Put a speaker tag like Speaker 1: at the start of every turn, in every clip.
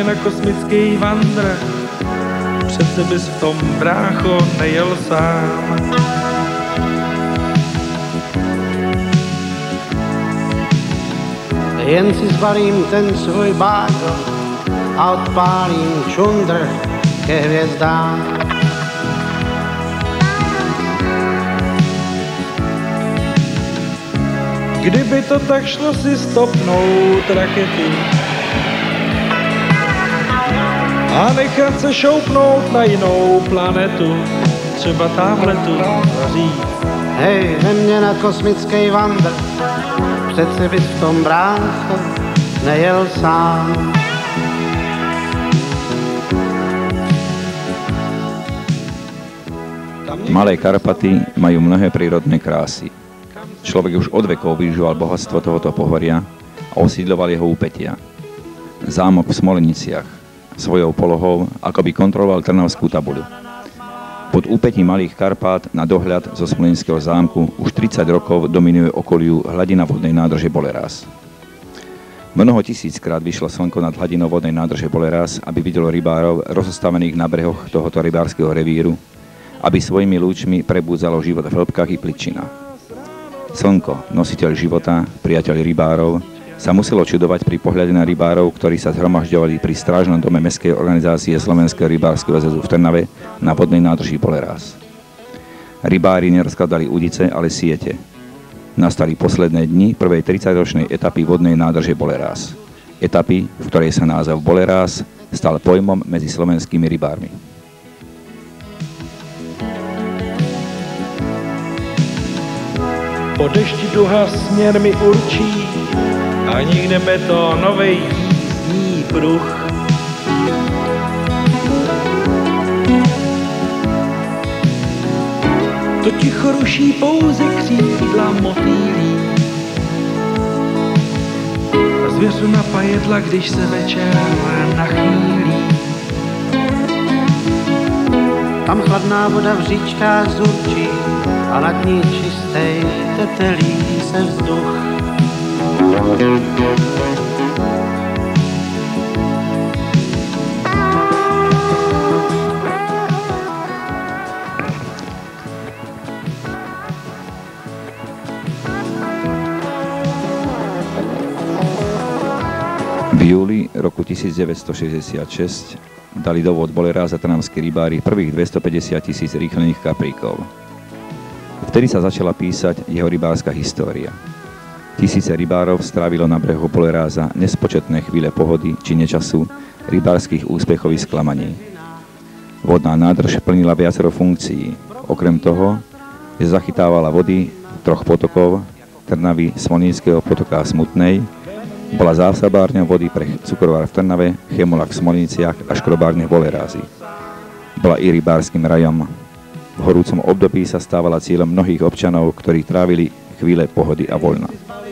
Speaker 1: mě na kosmický vandr. Přece bys v tom, brácho, nejel sám.
Speaker 2: Jen si zbalím ten svůj bágl a odpálím čundr ke hvězdám.
Speaker 1: Kdyby to tak šlo si stopnout rakety a nechat se šoupnout na jinou planetu, třeba tamhle tu říct.
Speaker 2: Hej, ve mně na kosmický vandr, přece bys v tom, brácho, nejel sám.
Speaker 3: Malé Karpaty majú mnohé prírodné krásy. Človek už od vekov využíval bohatstvo tohoto pohoria a osídľoval jeho úpetia. Zámok v Smoleniciach svojou polohou akoby kontroloval Trnavskú tabuľu. Pod úpetím Malých Karpát na dohľad zo Smolenického zámku už 30 rokov dominuje okoliu hladina vodnej nádrže Bolerás. Mnoho tisíckrát vyšlo slnko nad hladinou vodnej nádrže Bolerás, aby videlo rybárov rozostavených na brehoch tohoto rybárskeho revíru, aby svojimi lúčmi prebúdzalo život v hĺbkach i pličinách. Slnko, nositeľ života, priateľ rybárov, sa muselo čudovať pri pohľade na rybárov, ktorí sa zhromažďovali pri strážnom dome Mestskej organizácie Slovenského rybárskeho zväzu v Trnave na vodnej nádrži Bolerás. Rybári nerozkladali udice, ale siete. Nastali posledné dni prvej 30-ročnej etapy vodnej nádrže Bolerás. Etapy, v ktorej sa názov Bolerás stal pojmom medzi slovenskými rybármi.
Speaker 1: Po dešti duha směr mi určí a nikneme to novej jízdní pruh. To ticho ruší pouze křídla motýlí a zvěřu napajedla, když se večer nachýlí.
Speaker 2: Tam chladná voda v říčkách zurčí a nad ní čistej tetelí se vzduch.
Speaker 3: V júli roku 1966 dali do vôd Boleráza trnavskí rybári prvých 250 000 rýchlených kapríkov. Vtedy sa začala písať jeho rybárska história. Tisíce rybárov strávilo na brehu Boleráza nespočetné chvíle pohody či nečasu, rybárskych úspechov i sklamaní. Vodná nádrž plnila viacero funkcií. Okrem toho, že zachytávala vody troch potokov, Trnavy, Smolenického potoka a Smutnej, bola zásobárňou vody pre cukrovár v Trnave, Chemolak v Smoleniciach a škrobárne v Bolerázi. Bola i rybárskym rajom. V horúcom období sa stávala cieľom mnohých občanov, ktorí trávili chvíle pohody a voľna.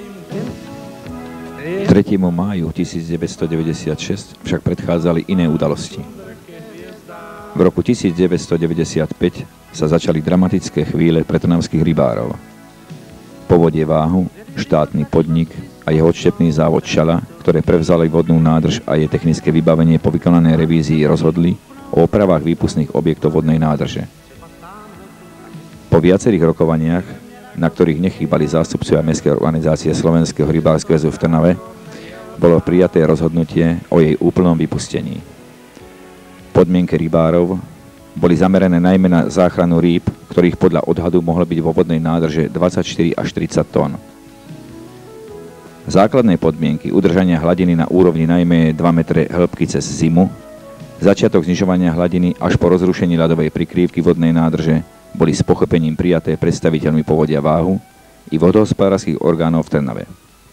Speaker 3: 3. máju 1996 však predchádzali iné udalosti. V roku 1995 sa začali dramatické chvíle pre trnavských rybárov. Povodie Váhu, štátny podnik a jeho odštepný závod Šala, ktoré prevzali vodnú nádrž a jej technické vybavenie po vykonanej revízii, rozhodli o opravách výpustných objektov vodnej nádrže. Po viacerých rokovaniach, na ktorých nechýbali zástupcovia Mestskej organizácie Slovenského rybárskeho zväzu v Trnave, bolo prijaté rozhodnutie o jej úplnom vypustení. Podmienky rybárov boli zamerané najmä na záchranu rýb, ktorých podľa odhadu mohlo byť vo vodnej nádrže 24 až 30 tón. Základné podmienky udržania hladiny na úrovni najmä 2 metre hĺbky cez zimu, začiatok znižovania hladiny až po rozrušení ľadovej prikrývky vodnej nádrže boli s pochopením prijaté predstaviteľmi Povodia Váhu i vodohospodárskych orgánov v Trnave.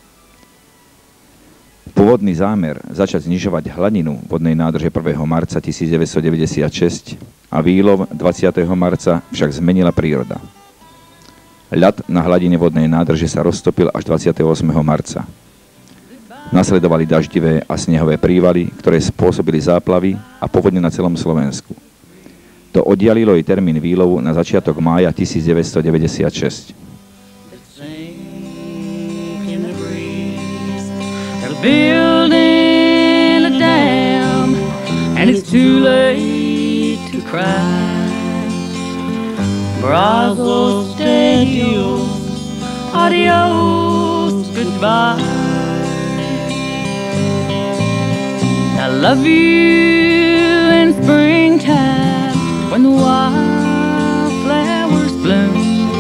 Speaker 3: Pôvodný zámer začať znižovať hladinu vodnej nádrže 1. marca 1996 a výlov 20. marca však zmenila príroda. Ľad na hladine vodnej nádrže sa roztopil až 28. marca. Nasledovali daždivé a snehové prívaly, ktoré spôsobili záplavy a povodne na celom Slovensku. To oddialilo i termín výlovu na začiatok mája 1996.
Speaker 4: Building a dam and it's too late to cry. Brazos, adios, adios, goodbye. I love you in springtime when the wildflowers bloom.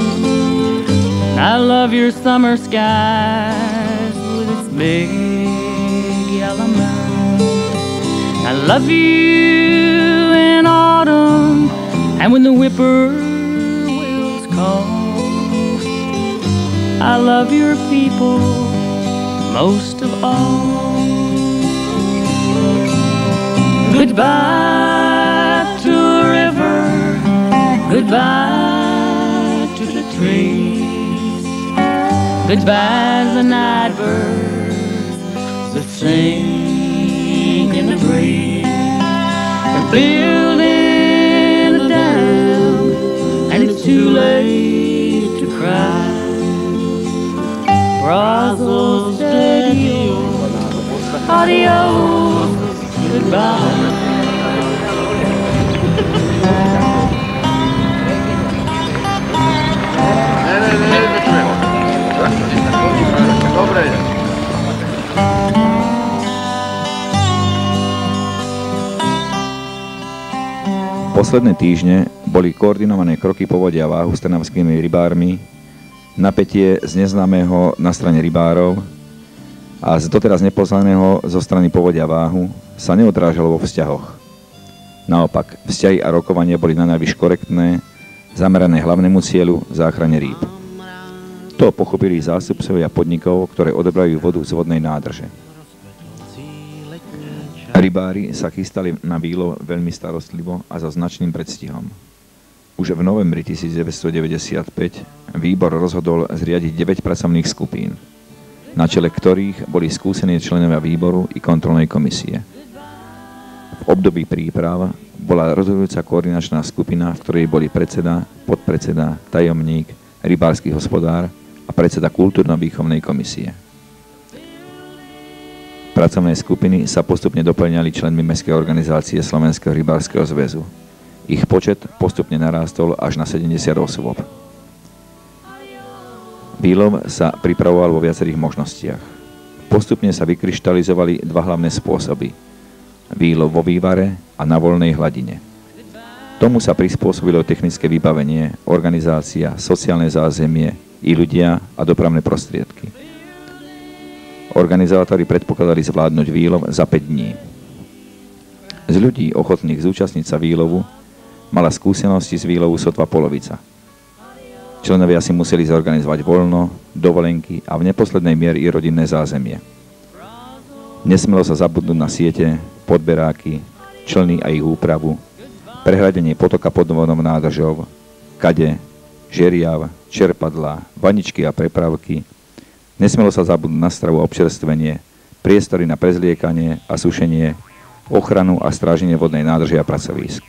Speaker 4: I love your summer skies with its big yellow moon. I love you in autumn and when the whippoorwills call. I love your people most of all. Goodbye to the river, goodbye to the trees, goodbye to the night birds that sing in the breeze. We're building a dam and it's too late to cry. Brazos, adios, adios, goodbye.
Speaker 3: Posledné týždne boli koordinované kroky povodia váhu s trnavskými rybármi, napätie z neznámeho na strane rybárov a z doteraz nepoznaného zo strany povodia váhu sa neodrážalo vo vzťahoch. Naopak, vzťahy a rokovania boli nanajvyš korektné, zamerané hlavnému cieľu záchrane rýb. To pochopili zástupcovia podnikov, ktoré odobrajú vodu z vodnej nádrže. Rybári sa chystali na výlov veľmi starostlivo a so značným predstihom. Už v novembri 1995 výbor rozhodol zriadiť 9 pracovných skupín, na čele ktorých boli skúsení členovia výboru i kontrolnej komisie. V období príprav bola rozhodujúca koordinačná skupina, v ktorej boli predseda, podpredseda, tajomník, rybársky hospodár a predseda kultúrno-výchovnej komisie. Pracovné skupiny sa postupne doplňali členmi mestskej organizácie Slovenského rybárskeho zväzu. Ich počet postupne narástol až na 70 osôb. Výlov sa pripravoval vo viacerých možnostiach. Postupne sa vykryštalizovali dva hlavné spôsoby. Výlov vo vývare a na voľnej hladine. Tomu sa prispôsobilo technické vybavenie, organizácia, sociálne zázemie i ľudia a dopravné prostriedky. Organizátori predpokladali zvládnuť výlov za 5 dní. Z ľudí ochotných zúčastniť sa výlovu mala skúsenosti z výlovu sotva polovica. Členovia si museli zorganizovať voľno, dovolenky a v neposlednej miere i rodinné zázemie. Nesmelo sa zabudnúť na siete, podberáky, člny a ich úpravu, prehradenie potoka pod vodnou nádržou, kade, žeriav, čerpadlá, vaničky a prepravky. Nesmelo sa zabudnúť na stravu a občerstvenie, priestory na prezliekanie a sušenie, ochranu a stráženie vodnej nádrže a pracovísk.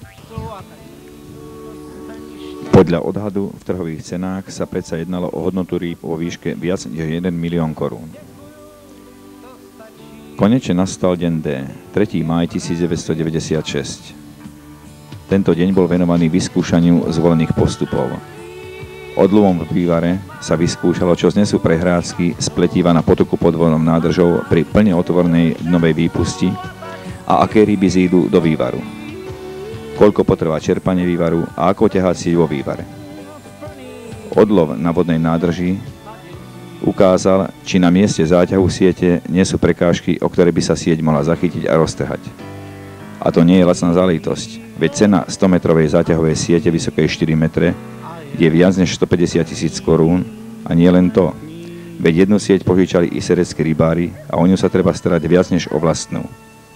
Speaker 3: Podľa odhadu v trhových cenách sa predsa jednalo o hodnotu rýb vo výške viac než 1 milión korún. Konečne nastal deň D, 3. máj 1996. Tento deň bol venovaný vyskúšaniu zvolených postupov. Odlovom v vývare sa vyskúšalo, čo znesú prehrádzky spletíva na potoku pod vodnou nádržou pri plne otvorenej novej výpusti a aké ryby zídu do vývaru. Koľko potrvá čerpanie vývaru a ako ťahať sieť vo vývare. Odlov na vodnej nádrži ukázal, či na mieste záťahu siete nie sú prekážky, o ktoré by sa sieť mohla zachytiť a roztrhať. A to nie je lacná záležitosť, veď cena 100-metrovej záťahovej siete vysokej 4 metre je viac než 150 000 korún a nie len to. Veď jednu sieť požičali i sereckí rybári a o ňu sa treba starať viac než o vlastnú.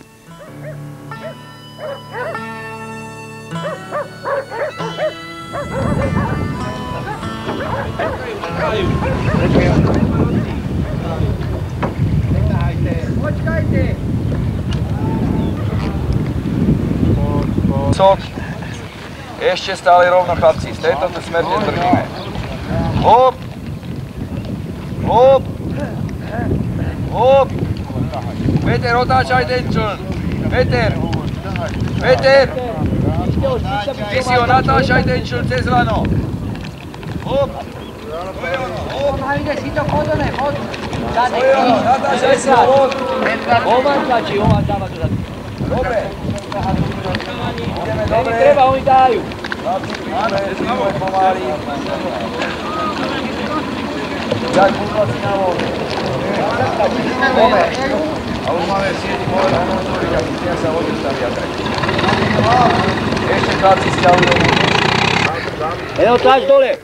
Speaker 5: Ešte stále rovno, chlapci, z tejto smerne držíme. Hop! Hop! Hop! Peter, otáčaj ten čln! Peter! Peter! Ty si ho natáčaj ten čl cez lano. Hop! To je ono, hop!
Speaker 6: Ide si to chod, ne, chod.
Speaker 5: To je ono, natáčaj si ho von.
Speaker 6: Ovan tlačí, ovan dáva to za tým.
Speaker 5: Dobre. Ideme dobre.
Speaker 6: Treba, oni dajú.
Speaker 5: Ideme pomáli. Jak budúci na voľu. Dobre. A už máme sieti povedať motorika, keď sa odestavia tak. Ešte chlapci stiahujú.
Speaker 6: Edo, tlač dole.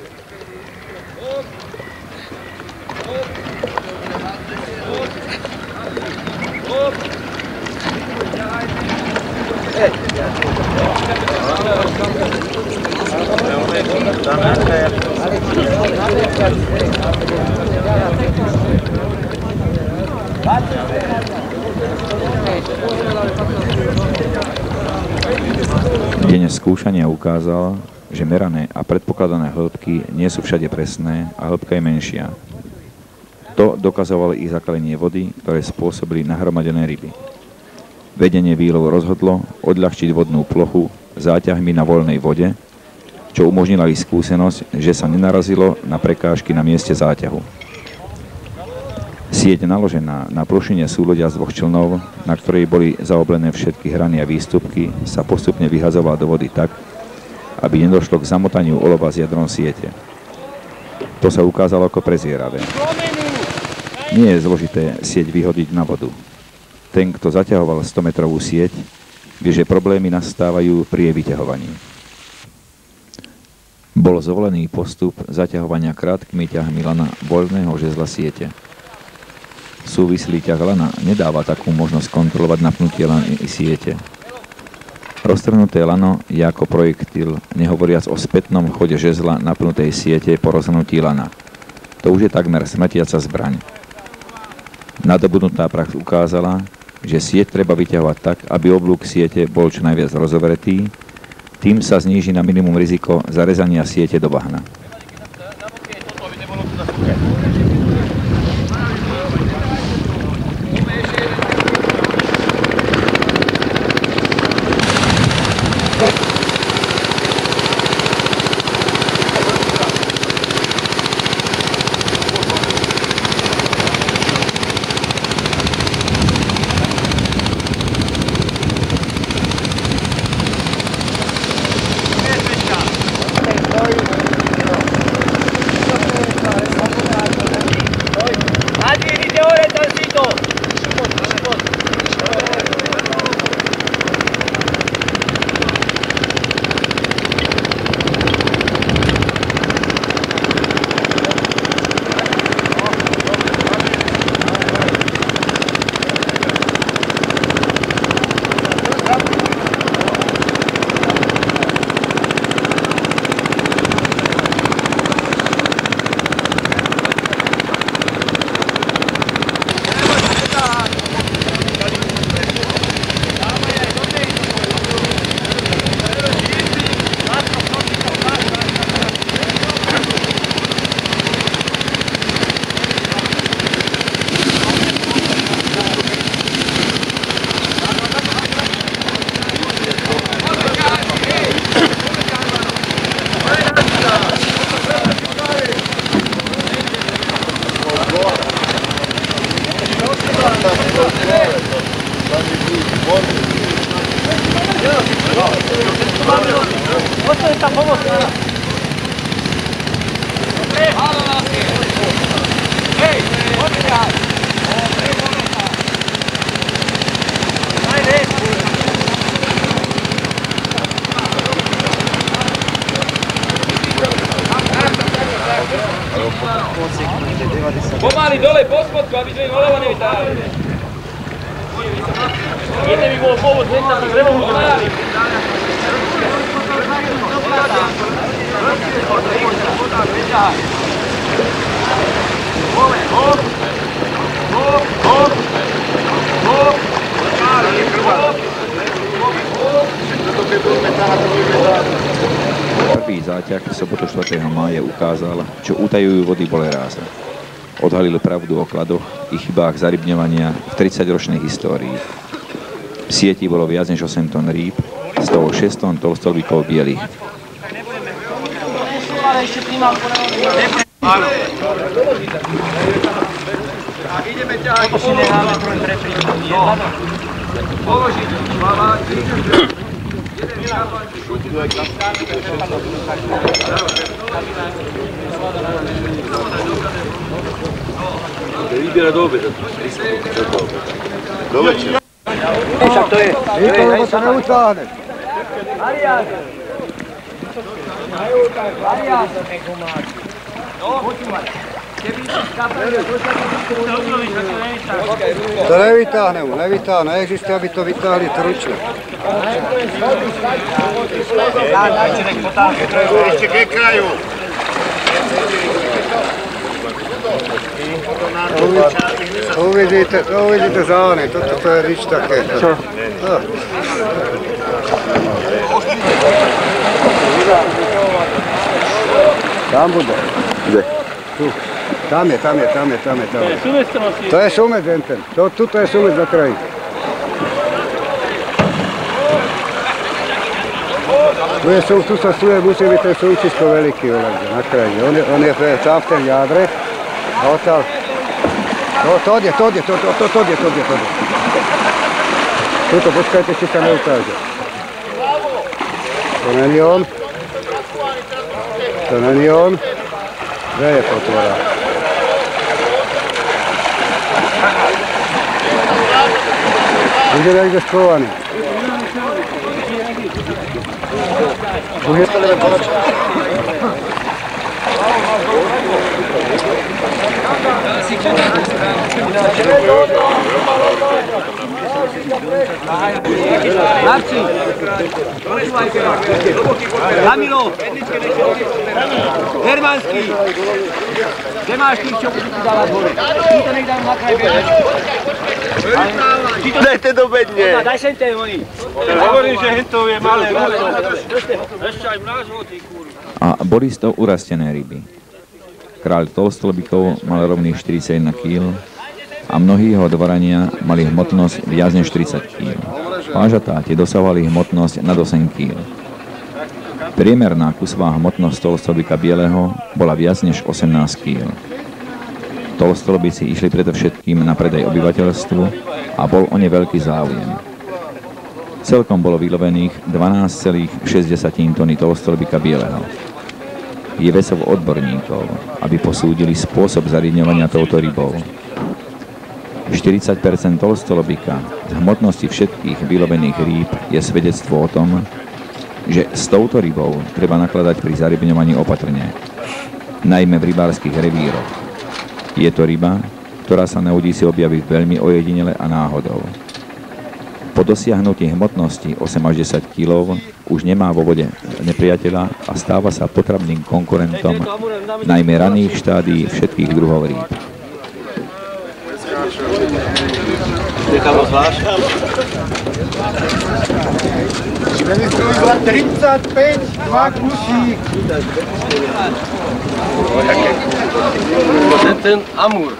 Speaker 3: Deň skúšania ukázal, že merané a predpokladané hĺbky nie sú všade presné a hĺbka je menšia. To dokazovalo i zakalenie vody, ktoré spôsobili nahromadené ryby. Vedenie výlovu rozhodlo odľahčiť vodnú plochu záťahmi na voľnej vode, čo umožnila i skúsenosť, že sa nenarazilo na prekážky na mieste záťahu. Sieť naložená na plošine súlodia z 2 člnov, na ktorej boli zaoblené všetky hrany a výstupky, sa postupne vyhazovala do vody tak, aby nedošlo k zamotaniu olova s jadrom siete. To sa ukázalo ako prezieravé. Nie je zložité sieť vyhodiť na vodu. Ten, kto zaťahoval 100-metrovú sieť, vie, že problémy nastávajú pri jej vyťahovaní. Bol zvolený postup zaťahovania krátkými ťahmi lana voľného žezla siete. Súvislý ťah lana nedáva takú možnosť kontrolovať napnutie lany i siete. Roztrhnuté lano je ako projektil, nehovoriac o spätnom chode žezla napnutej siete po rozhrnutí lana. To už je takmer smrtiaca zbraň. Nadobudnutá prax ukázala, že sieť treba vyťahovať tak, aby oblúk siete bol čo najviac rozovretý, tým sa zníži na minimum riziko zarezania siete do bahna.
Speaker 5: Pomaly dole po spodku, aby sme im hlava nevytáhli. Jeden by bol povod, len sa treba pomaly.
Speaker 3: Prvý záťah sobotu 4. mája ukázal, čo utajujú vody boleráza. Odhalil pravdu o kladoch i chybách zarybňovania v 30-ročnej histórii. V sieti bolo viac než 8 tón rýb z toho 6 tón tolstolbíkov bielých.
Speaker 5: Ideme ťahať. Toto si necháme trojím repriť. Položiť. Vybiera do obeda. Do večera.
Speaker 6: Však to je...
Speaker 5: Víko, lebo sa neutáhne.
Speaker 6: Marián! Marián! No, počúvaj. Keby si skapel,
Speaker 5: To nevytáhne, neexistuje, aby to vytáhli tručne. Ešte ke kraju. Uvidíte zány, toto je rič také. Čo? Tam bude. Kde? Tu. Tam je. To je sumec ten. Tuto je sumec na kraji. Tu sa stuje, musí byť ten súčisko veľký na kraji. On je sám v ten jádre. A odtiaľ. To ide. Tuto, počkajte, či sa neukáže. To není on. Kde je potvora? Bude niekde schovaný.
Speaker 6: Marci! Kamilo! Hermanský! Kde máš tých, čo budú tu dávať hore? Ty to nech dám na kraj bežať.
Speaker 5: Dajte do bedne!
Speaker 6: Daj sem ten oni!
Speaker 1: Hovorím, že hentov je malé.
Speaker 6: Ešte aj mrážvo, ty kurva.
Speaker 3: A boli z toho urastené ryby. Kráľ tolstolbíkov mal rovných 41 kg a mnohí jeho dvorania mali hmotnosť viac než 30 kg. Pážatá tie dosahovali hmotnosť nad 8 kg. Priemerná kusová hmotnosť tolstolbíka bieleho bola viac než 18 kg. Tolstolbíci išli predovšetkým na predaj obyvateľstvu a bol o ne veľký záujem. Celkom bolo vylovených 12,6 tony tolstolbíka bieleho. Je vecou odborníkov, aby posúdili spôsob zariadňovania touto rybou. 40% tolstolbíka z hmotnosti všetkých vylovených rýb je svedectvo o tom, že s touto rybou treba nakladať pri zarybňovaní opatrne, najmä v rybárskych revíroch. Je to ryba, ktorá sa na udí si objaví veľmi ojedinele a náhodou. Po dosiahnutí hmotnosti 8 až 10 kg už nemá vo vode nepriateľa a stáva sa potravným konkurentom najmä raných štádií všetkých druhov rýb.
Speaker 6: Nechalo zvlášť?
Speaker 5: 35, 2 kusí.
Speaker 6: Ten amúr.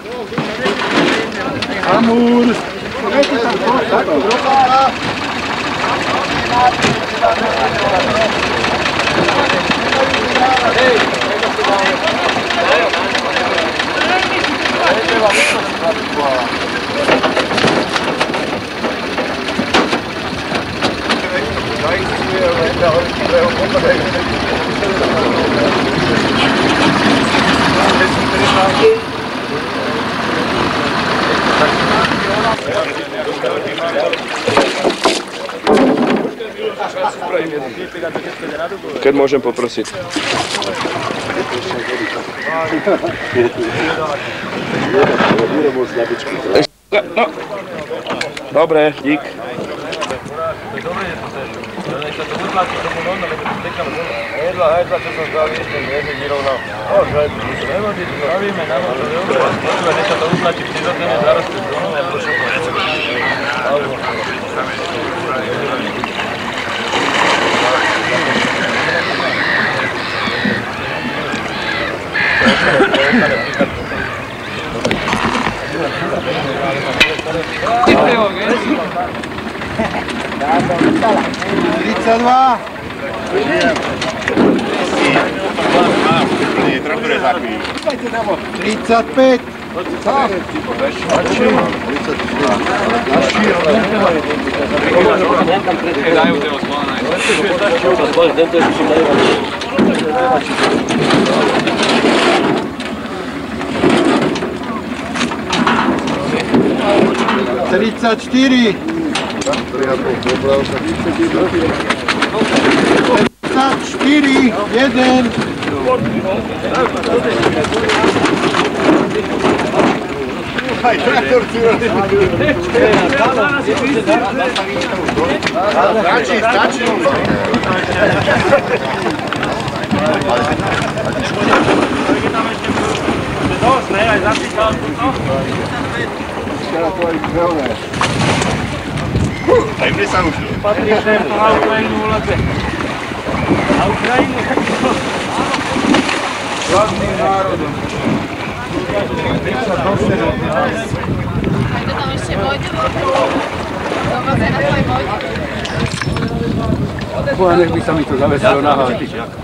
Speaker 7: Keď môžem poprosiť. No. Dobre, dík.
Speaker 5: Jedla, čo som zdal, ešte nejedli vyrovnal. Pravíme na to, že sa to uplatí prirodzene, zarastie z domu a prošlo po nece. Nech by sa mi to zavesilo na háty.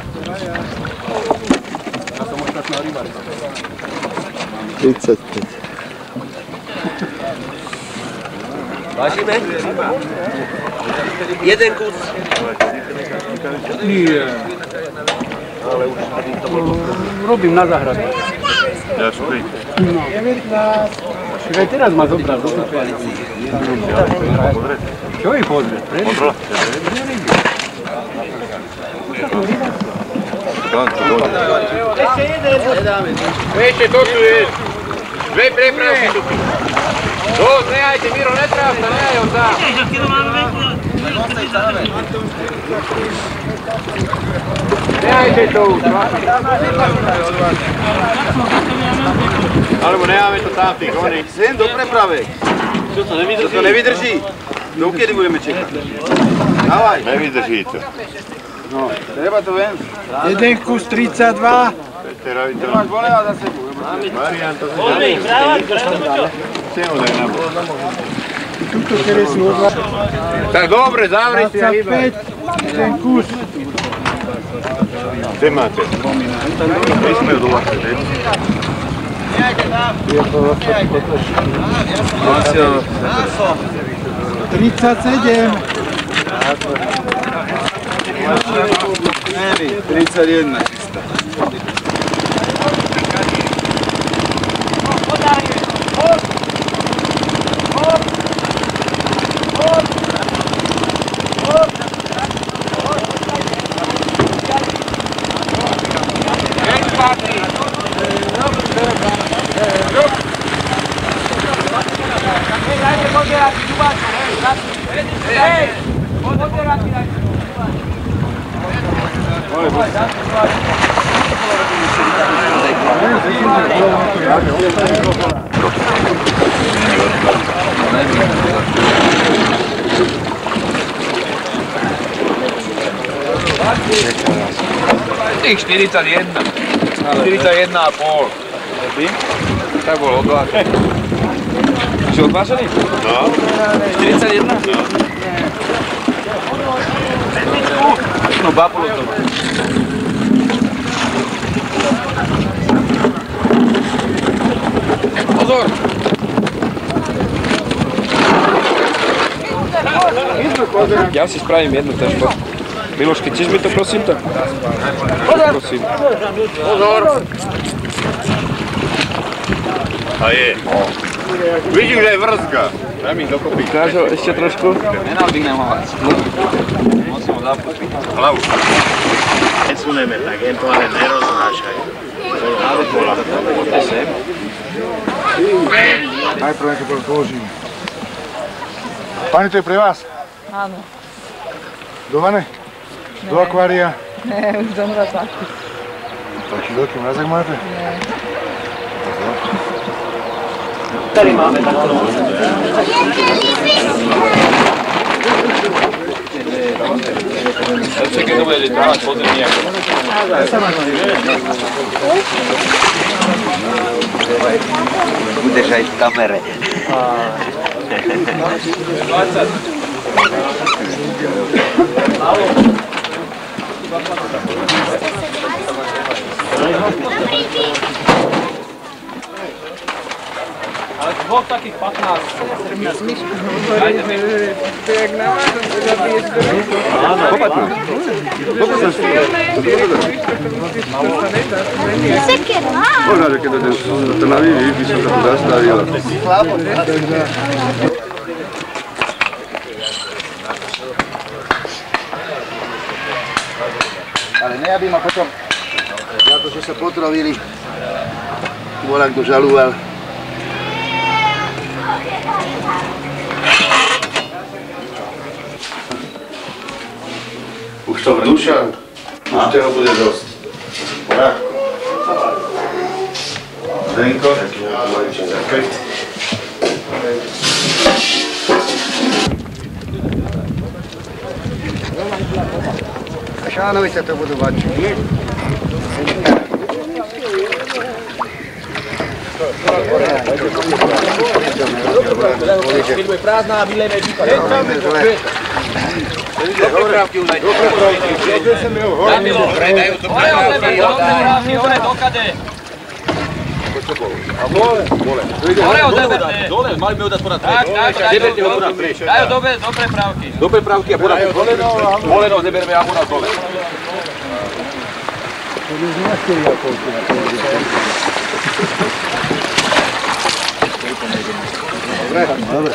Speaker 6: Vážime? Jeden kus.
Speaker 5: Nie. Robím na záhrade. No. Aj teraz ma zobral. Čo je pozrieť?
Speaker 6: Ešte jeden. Ešte to tu je. Dve prepravky tu. Nehajte, Miro, netráv sa, nehaj ho sám. Nehajte to už. Alebo necháme to tam v tých oných. Sem do prepravek. Čo to nevydrží? To nevydrží. Dokedy budeme čekať? Dávaj. Nevydrží to. No, treba to ven.
Speaker 5: Jeden kus 32.
Speaker 6: Peterovi to... Máš voleva za sebou. Marian to... Tak dobre, zavri si a hýbaj.
Speaker 5: 25, ten kus.
Speaker 6: Kde máte? My sme ho doľahli, ne?
Speaker 5: 37.
Speaker 6: 31 čistá.
Speaker 7: Tých 41. 41,5. Tak bol odvážený. Si odvážený? No. 41? No. No, bápolo to má. Pozor! Ja si spravím jednu težko. Milošky, tiež mi to prosím tak? Pozor! Prosím.
Speaker 6: Pozor! A je. Vidím, že je vrzga. Daj mi dokopy.
Speaker 7: Kážo, ešte trošku? Nenaldýhnem ho. Musím ho zapúpiť.
Speaker 6: Hlavu. Nesuneme tak, jen to ale neroznášaj.
Speaker 7: Poďte sem.
Speaker 5: Najprv niečo položím. Pani, to je pre vás?
Speaker 8: Áno.
Speaker 5: Do vane? Do akvária?
Speaker 8: Ne, už do mrazáku.
Speaker 5: Taký veľký mrazák máte?
Speaker 8: Ne.
Speaker 6: Tady máme takto.
Speaker 7: Keď to budete dávať pozor nejako.
Speaker 6: Budeš aj v kamere.
Speaker 7: 20. Ale dvoch takých 15.
Speaker 6: Možno, že keď to navíjí, by som sa tu zastavil. Ale ne, aby ma potom, za to, že sa potrovili, volá, kto žalúval. Už to Dušan, už toho bude dosť. Ľahko. Zdenko.
Speaker 5: A Šánovice to budú bačiť, nie?
Speaker 7: Keď bude prázdna a vylejeme výpa.
Speaker 6: Doprepravky už.
Speaker 7: Hore, dokade. Hore od DBT. Dole, mali by ho dať podať preč. Tak, dajú do prepravky. Do prepravky a podať voleno, zeberme a podať dole.
Speaker 5: Dobre.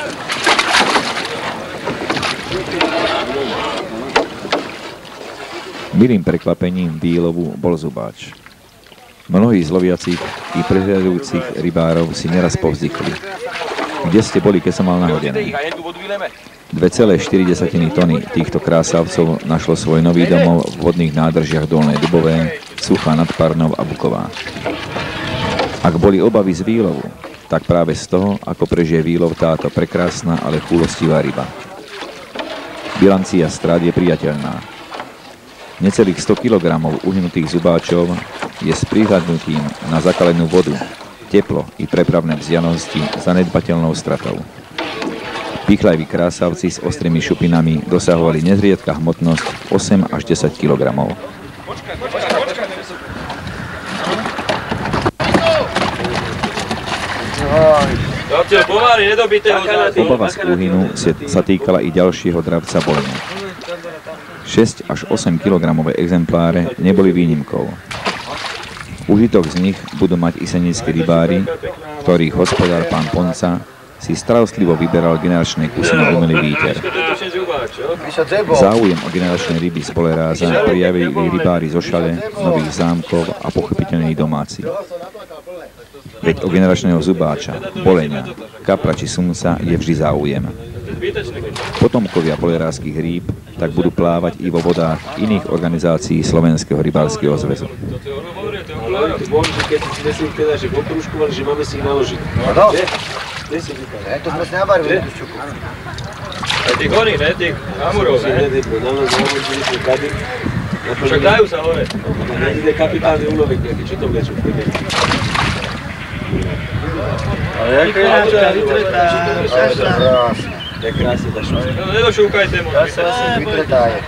Speaker 3: Milým prekvapením výlovu bol zubáč. Mnohí z loviacich i prehľadujúcich rybárov si neraz povzdykli. Kde ste boli, keď som mal nahodené? 2,4 tony týchto krásavcov našlo svoj nový domov v vodných nádržiach Dolné Dubové, Suchá nad Parnou a Buková. Ak boli obavy z výlovu, tak práve z toho, ako prežije výlov táto prekrásna, ale chúlostivá ryba. Bilancia strát je priateľná. Necelých 100 kg uhynutých zubáčov je s prihľadnutím na zakalenú vodu, teplo i prepravné vzdialenosti zanedbateľnou stratou. Pichlaví krásavci s ostrými šupinami dosahovali nezriedka hmotnosť 8 až 10 kg. Obava z úhynu sa týkala i ďalšieho dravca bolenia. 6 až 8 kg exempláre neboli výnimkou. Užitok z nich budú mať i senickí rybári, ktorých hospodár pán Ponca si starostlivo vyberal generačné kusy na umelý výter. Záujem o generačné ryby z Boleráza prijavili rybári zo Šale, Nových Zámkov a pochopiteľne domáci. Veď o generačného zubáča, bolenia, kapra či sumca je vždy záujem. Potomkovia bolerárskych rýb tak budú plávať i vo vodách iných organizácií Slovenského rybárskeho zväzu.
Speaker 9: Keď si myslím teda, že poprúškovali, že máme si ich naložiť.
Speaker 5: To sme si nabarvili tú šťuku.
Speaker 7: A tých horí, ne? Tých amurov, ne? Však dajú sa hore.
Speaker 9: Ide kapitálny úlovek nejaký, čo to vlečú?
Speaker 5: Ale jak je naša vytretá,
Speaker 9: To je krásne tá šuka.
Speaker 7: No nedošúkajte mu.
Speaker 5: vytretá je.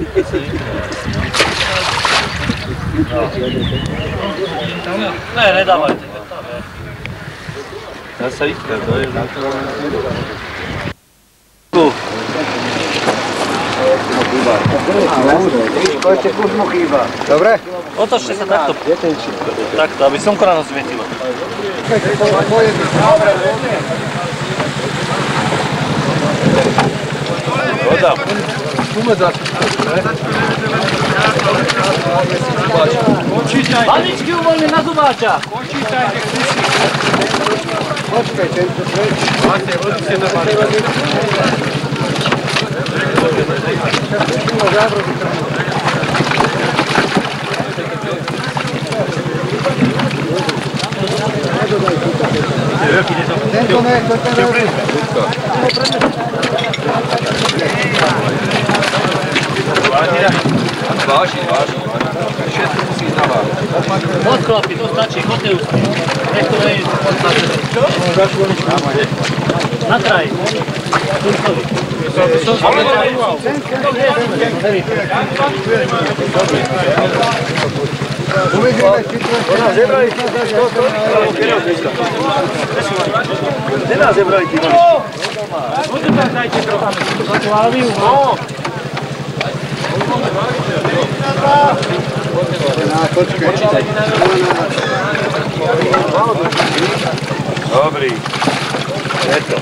Speaker 7: Ne, nedávajte.
Speaker 9: Dá sa ísť, to je
Speaker 5: Ešte kus mu chýba. Dobre?
Speaker 7: Otočte sa takto. Takto, aby slnko ráno svietilo. Voda. Paličky uvoľne na zubáča.
Speaker 5: Počkaj, tento preč.
Speaker 7: Máte, vody ste to mali.
Speaker 5: Tento ne, toto ne.
Speaker 7: Váži. Všetko musí ísť na váhu.
Speaker 10: Odklapi, to stačí, hotel. Nech to je na kraj.
Speaker 6: Nená zebrali ti máš.
Speaker 10: Budu tam dajte trochu.
Speaker 6: Dobrý. Je to.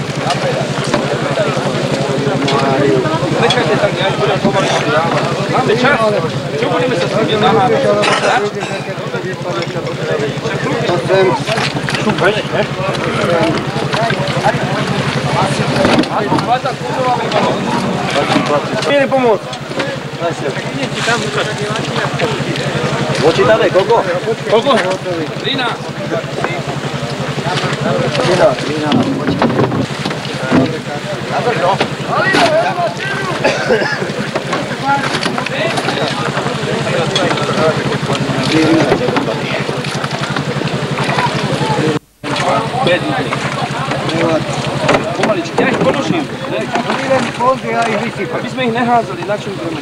Speaker 7: Nechajte tak, ja budem pomalejšie dávať. Máme čas? Čo budeme sa s tým nahávať?
Speaker 6: Mieli pomôcť. Počítané, koľko?
Speaker 7: Koľko? 13. Pomaličky, ja ich ponožím. Aby sme ich neházali, na čom ideme?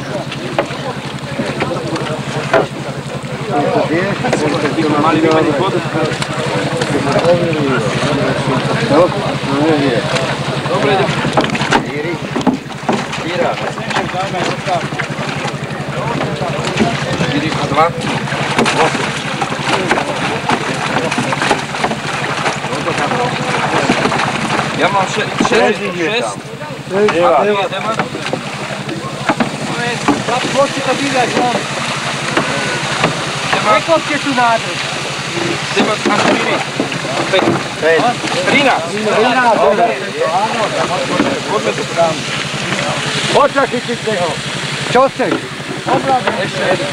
Speaker 7: Mali vymeniť vodu. Dobre, idem. 4 a 2. 8. Ja mám 6. A 9.
Speaker 10: Môžete to vydať, no. Prekopte tu nádrž.
Speaker 7: 7 a 4. 13. Poďme tu tam.
Speaker 5: Počkaj, chytiť ho. Čo chceš?
Speaker 7: Ešte jeden.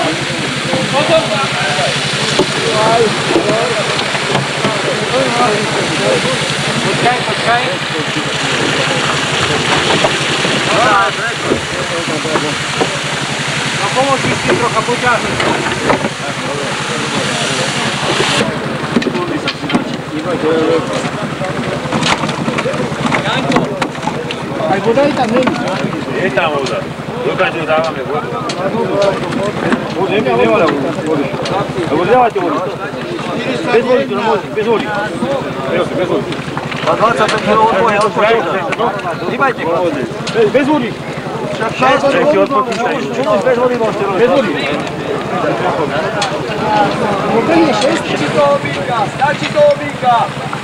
Speaker 10: Počkaj. No pomôž mi s tým trocha poťahnuť. Janko! Aj voda je tam, není?
Speaker 6: Je tam voda. Dokážu dávame vodu. Nemá vodu. Lebo dávajte vodu. Bez vody to nemôžete, bez vody. Bez vody.
Speaker 9: Má 25 kg odboja, odpočíta. Hýbajte ko.
Speaker 6: Bez vody.
Speaker 9: Bez vody môžete robiť.
Speaker 6: Bez vody.
Speaker 7: Stačí to obíka!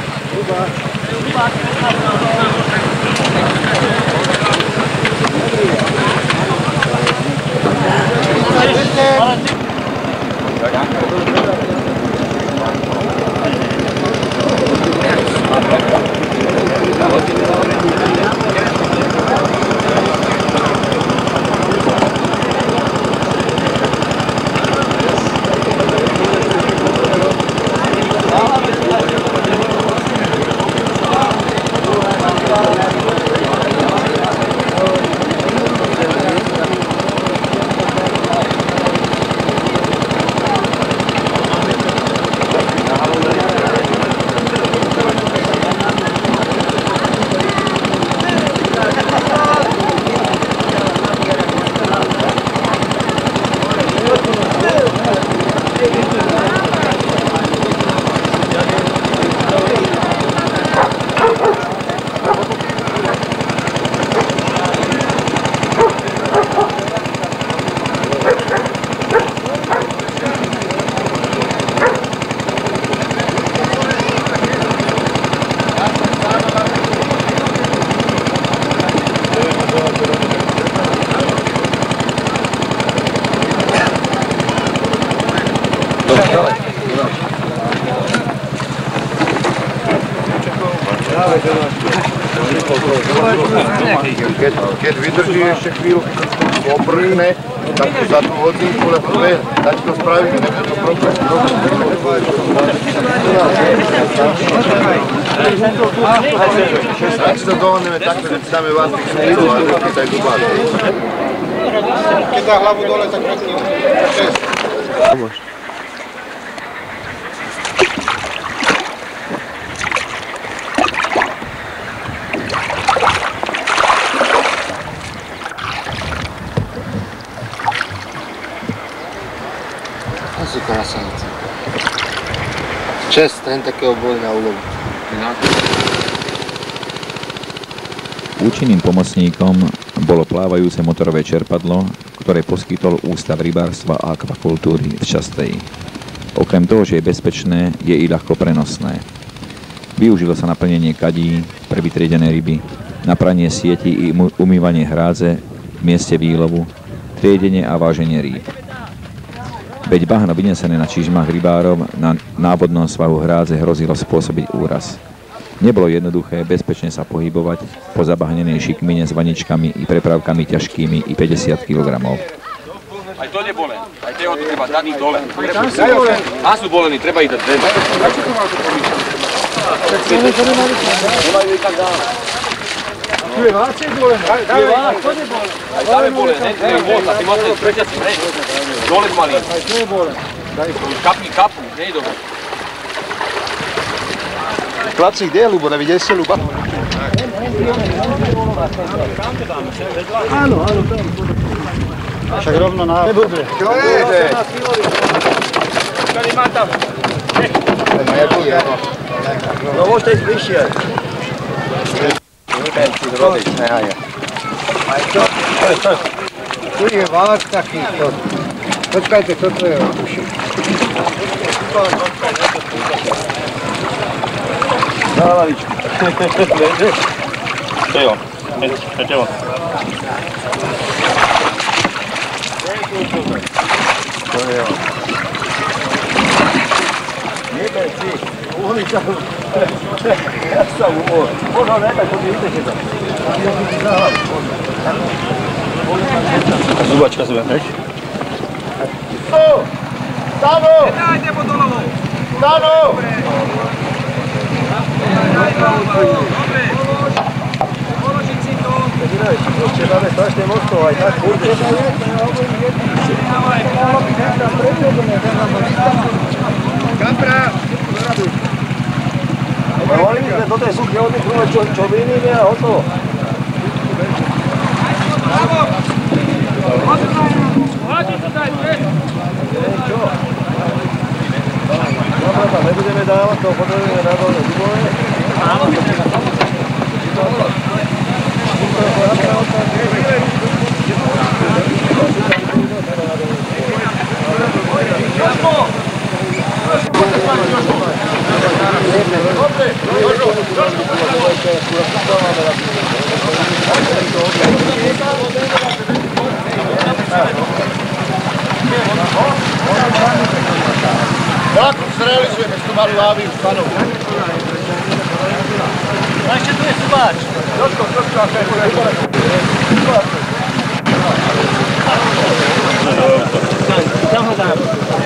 Speaker 6: Keď vydrží ešte chvíľu, obrhne, tak za tú hodinku, lebo dať to spravíme, nebude to problém. Tak si to dohodneme takto, že si dáme vás tých smíru, ale keď aj tu máte.
Speaker 5: Keď dá hlavu dole, tak predtým. 6.
Speaker 2: To sú krasavce. 6, ten takého boli na úlovu.
Speaker 3: Účinným pomocníkom bolo plávajúce motorové čerpadlo, ktoré poskytol Ústav rybárstva a akvakultúry v Častej. Okrem toho, že je bezpečné, je i ľahko prenosné. Využilo sa na plnenie kadí, pre vytriedené ryby, na pranie sietí i umývanie hrádze v mieste výlovu, triedenie a váženie rýb. Veď bahno vynesené na čižmách rybárov na návodnom svahu hrádze hrozilo spôsobiť úraz. Nebolo jednoduché bezpečne sa pohybovať po zabahnenej šikmine s vaničkami i prepravkami ťažkými i 50 kg.
Speaker 7: Aj to nebole, aj toho tu treba dať dole. A sú bolení, treba ich dať dole. Prečo to máš pomýšľať? Nemajú ich tak dále. Tu je vácej dole, tu je vácej, to nebole. Aj tam je bole, ne? Tu je moc, a ty máš ten preťací, ne? Dole malý. Aj tu je bole. Kapni kapu, ne je dole.
Speaker 5: Klacík, kde je Lubo? Nevidel si Luba?
Speaker 2: Áno, tam. Však rovno na...
Speaker 5: Čo je?
Speaker 10: Tady má tam.
Speaker 5: No môžete ísť bližšie. Tu je vás takýto. Počkajte, toto je otušik. Na hlavičku.
Speaker 10: To je on. To je on.
Speaker 5: To je on. Nebej si, uhli sa. Ja sa umor. Možno ne, tak podívajte si to.
Speaker 10: Zubačka si vezmeš?
Speaker 5: Stano!
Speaker 7: Nedajte pod dolovou.
Speaker 5: Stano!
Speaker 7: Dobre. Položiť si to.
Speaker 5: Ešte máme strašne mocno, aj tak kurde. Kapra! Hovorili sme do tej sukne od nich čo vyníme a hotovo.
Speaker 7: Bravo! Háďte to daj, pre!
Speaker 5: Čo? Dobre, tam nebudeme dávať, to potrebujeme na dolné dubové. Áno, tak, zrealizujeme, že to mali lávy v stanu.
Speaker 10: A ešte tu je subáč.
Speaker 5: Trošku,
Speaker 10: Tam ho dám.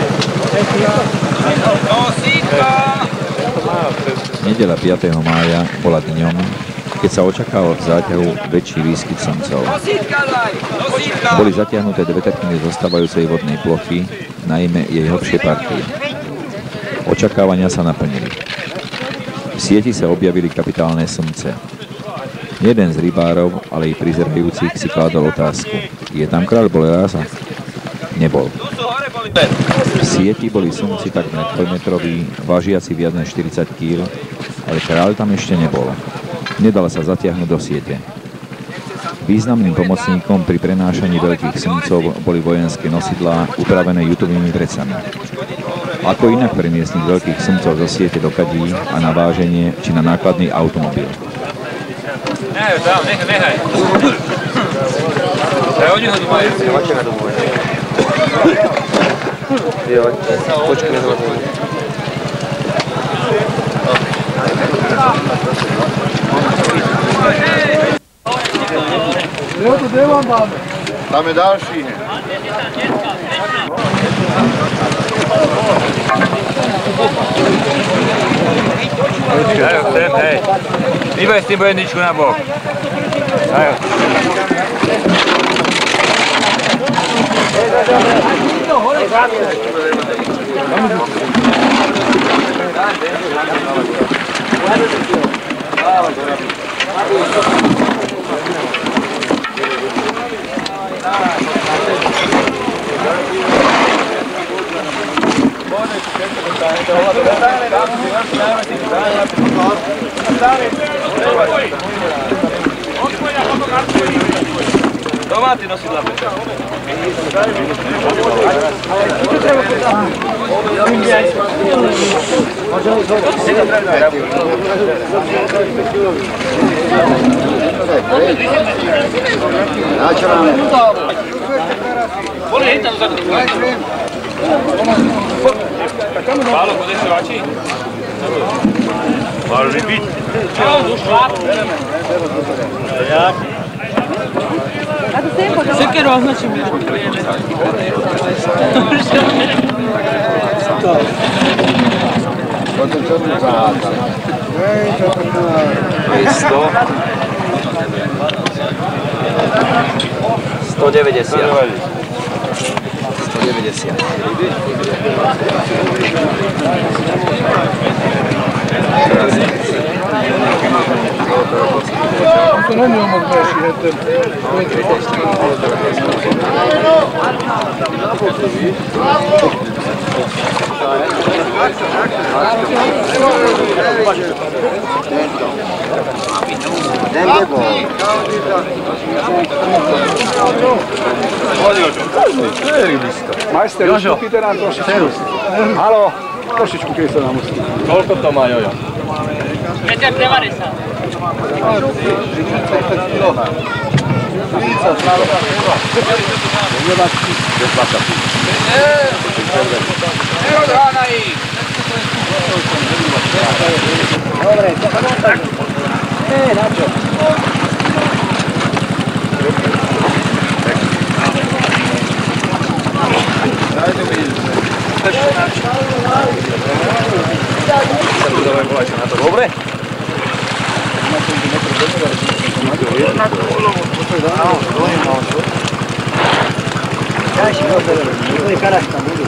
Speaker 3: Nedeľa 5. mája bola dňom, keď sa očakával v záťahu väčší výskyt samcov. Boli zatiahnuté 2/3 zostávajúcej vodnej plochy, najmä jej hlbšie partie. Očakávania sa naplnili. V sieti sa objavili kapitálne samce. Jeden z rybárov, ale i prizerajúcich si kládol otázku. Je tam kráľ boleráza? Nebol. V sieti boli samci takmer 3-metroví, vážiaci viac než 40 kg, ale kráľ tam ešte nebol. Nedal sa zatiahnuť do siete. Významným pomocníkom pri prenášaní veľkých samcov boli vojenské nosidlá upravené jutovými vrecami. Ako inak premiestniť veľkých samcov zo siete do kadí a na váženie či na nákladný automobil.
Speaker 7: Nechaj. Oni ho tu majú.
Speaker 5: Počkaj, na to. Tam je ďalší.
Speaker 7: Hej. Vybaj s tým bojeničku na bok. Domáti nosidla, Peter. Pálo, kode se vačí? Málo vypiť?
Speaker 4: Sekeru označím.
Speaker 5: Potom čo tu záhada? Čo to je?
Speaker 7: 190.
Speaker 3: 190.
Speaker 5: To není omocnější, je Majster, uspokojte nám trošičku. Haló, trošičku, keď sa nám uspí.
Speaker 7: Koľko to má, Jojo?
Speaker 10: 1,90
Speaker 5: Dobre, tak. Na čo?
Speaker 7: Dobre?
Speaker 5: Ďalší rozbereme, úplne karaš tam budú.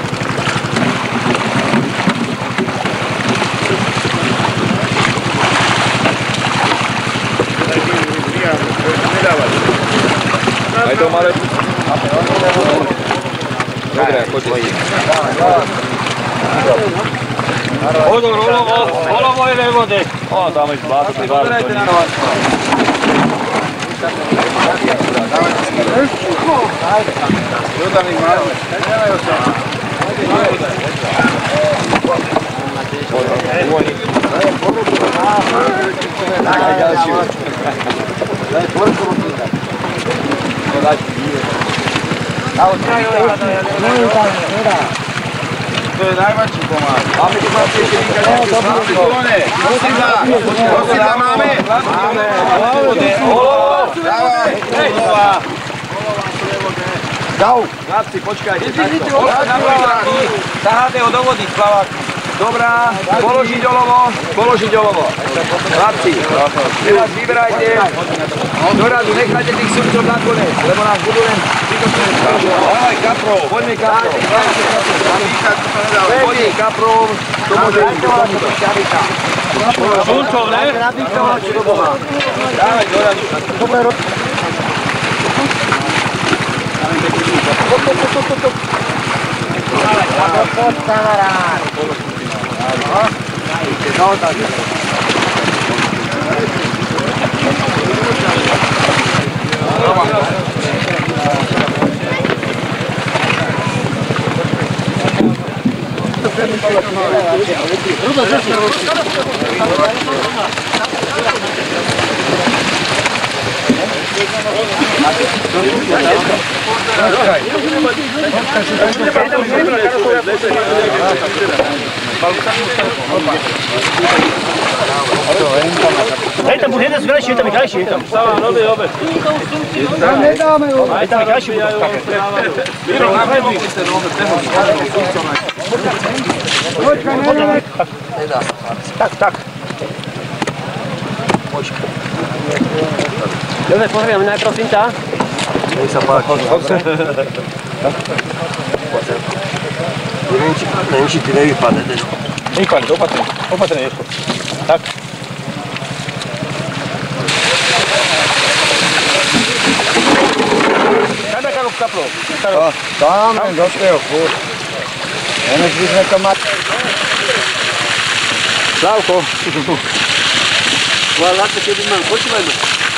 Speaker 7: Aj to malé. Dobre, chodí. Hodor, olovo je nevode. O, tam je zbáto, to je
Speaker 6: Jo tam ich máme. To je najväčší pomáha. Máme tu máte ešte nejaké slone. Nosidla máme? Máme. Dávaj.
Speaker 7: Dav, chlapci, počkajte. Zaháte ho do vody, plaváky. Dobrá, položiť olovo. Chlapci, teraz vyberajte. Dorazu, nechajte tých sudcov nakoniec, lebo nás budú len vykočené. Dávaj kaprov, poďme kaprov. Poďme kaprov, to môže byť do tomuto.
Speaker 10: Sudcov, ne?
Speaker 7: Dávaj dorazu.
Speaker 5: Poď, kamarát. No, tak je.
Speaker 10: Hej, tam bude jeden zvelejší, je tam i krajší, je tam.
Speaker 7: Stávam nový obed.
Speaker 5: Tam nedáme ho.
Speaker 10: Hej, tam i krajší bude.
Speaker 5: Počkaj, nedáme.
Speaker 10: Tak. Dobre, pozrieme najprv Finta.
Speaker 9: Nech sa páči. Neviem, či ty nevypadne.
Speaker 7: Nevypadne, opatrne Ježko. Tak. Kada Karol kaplo?
Speaker 5: Tam, do toho, furt. Než by sme to mali.
Speaker 7: Slavko.
Speaker 9: Láko, čo by mám, počúvaj ma.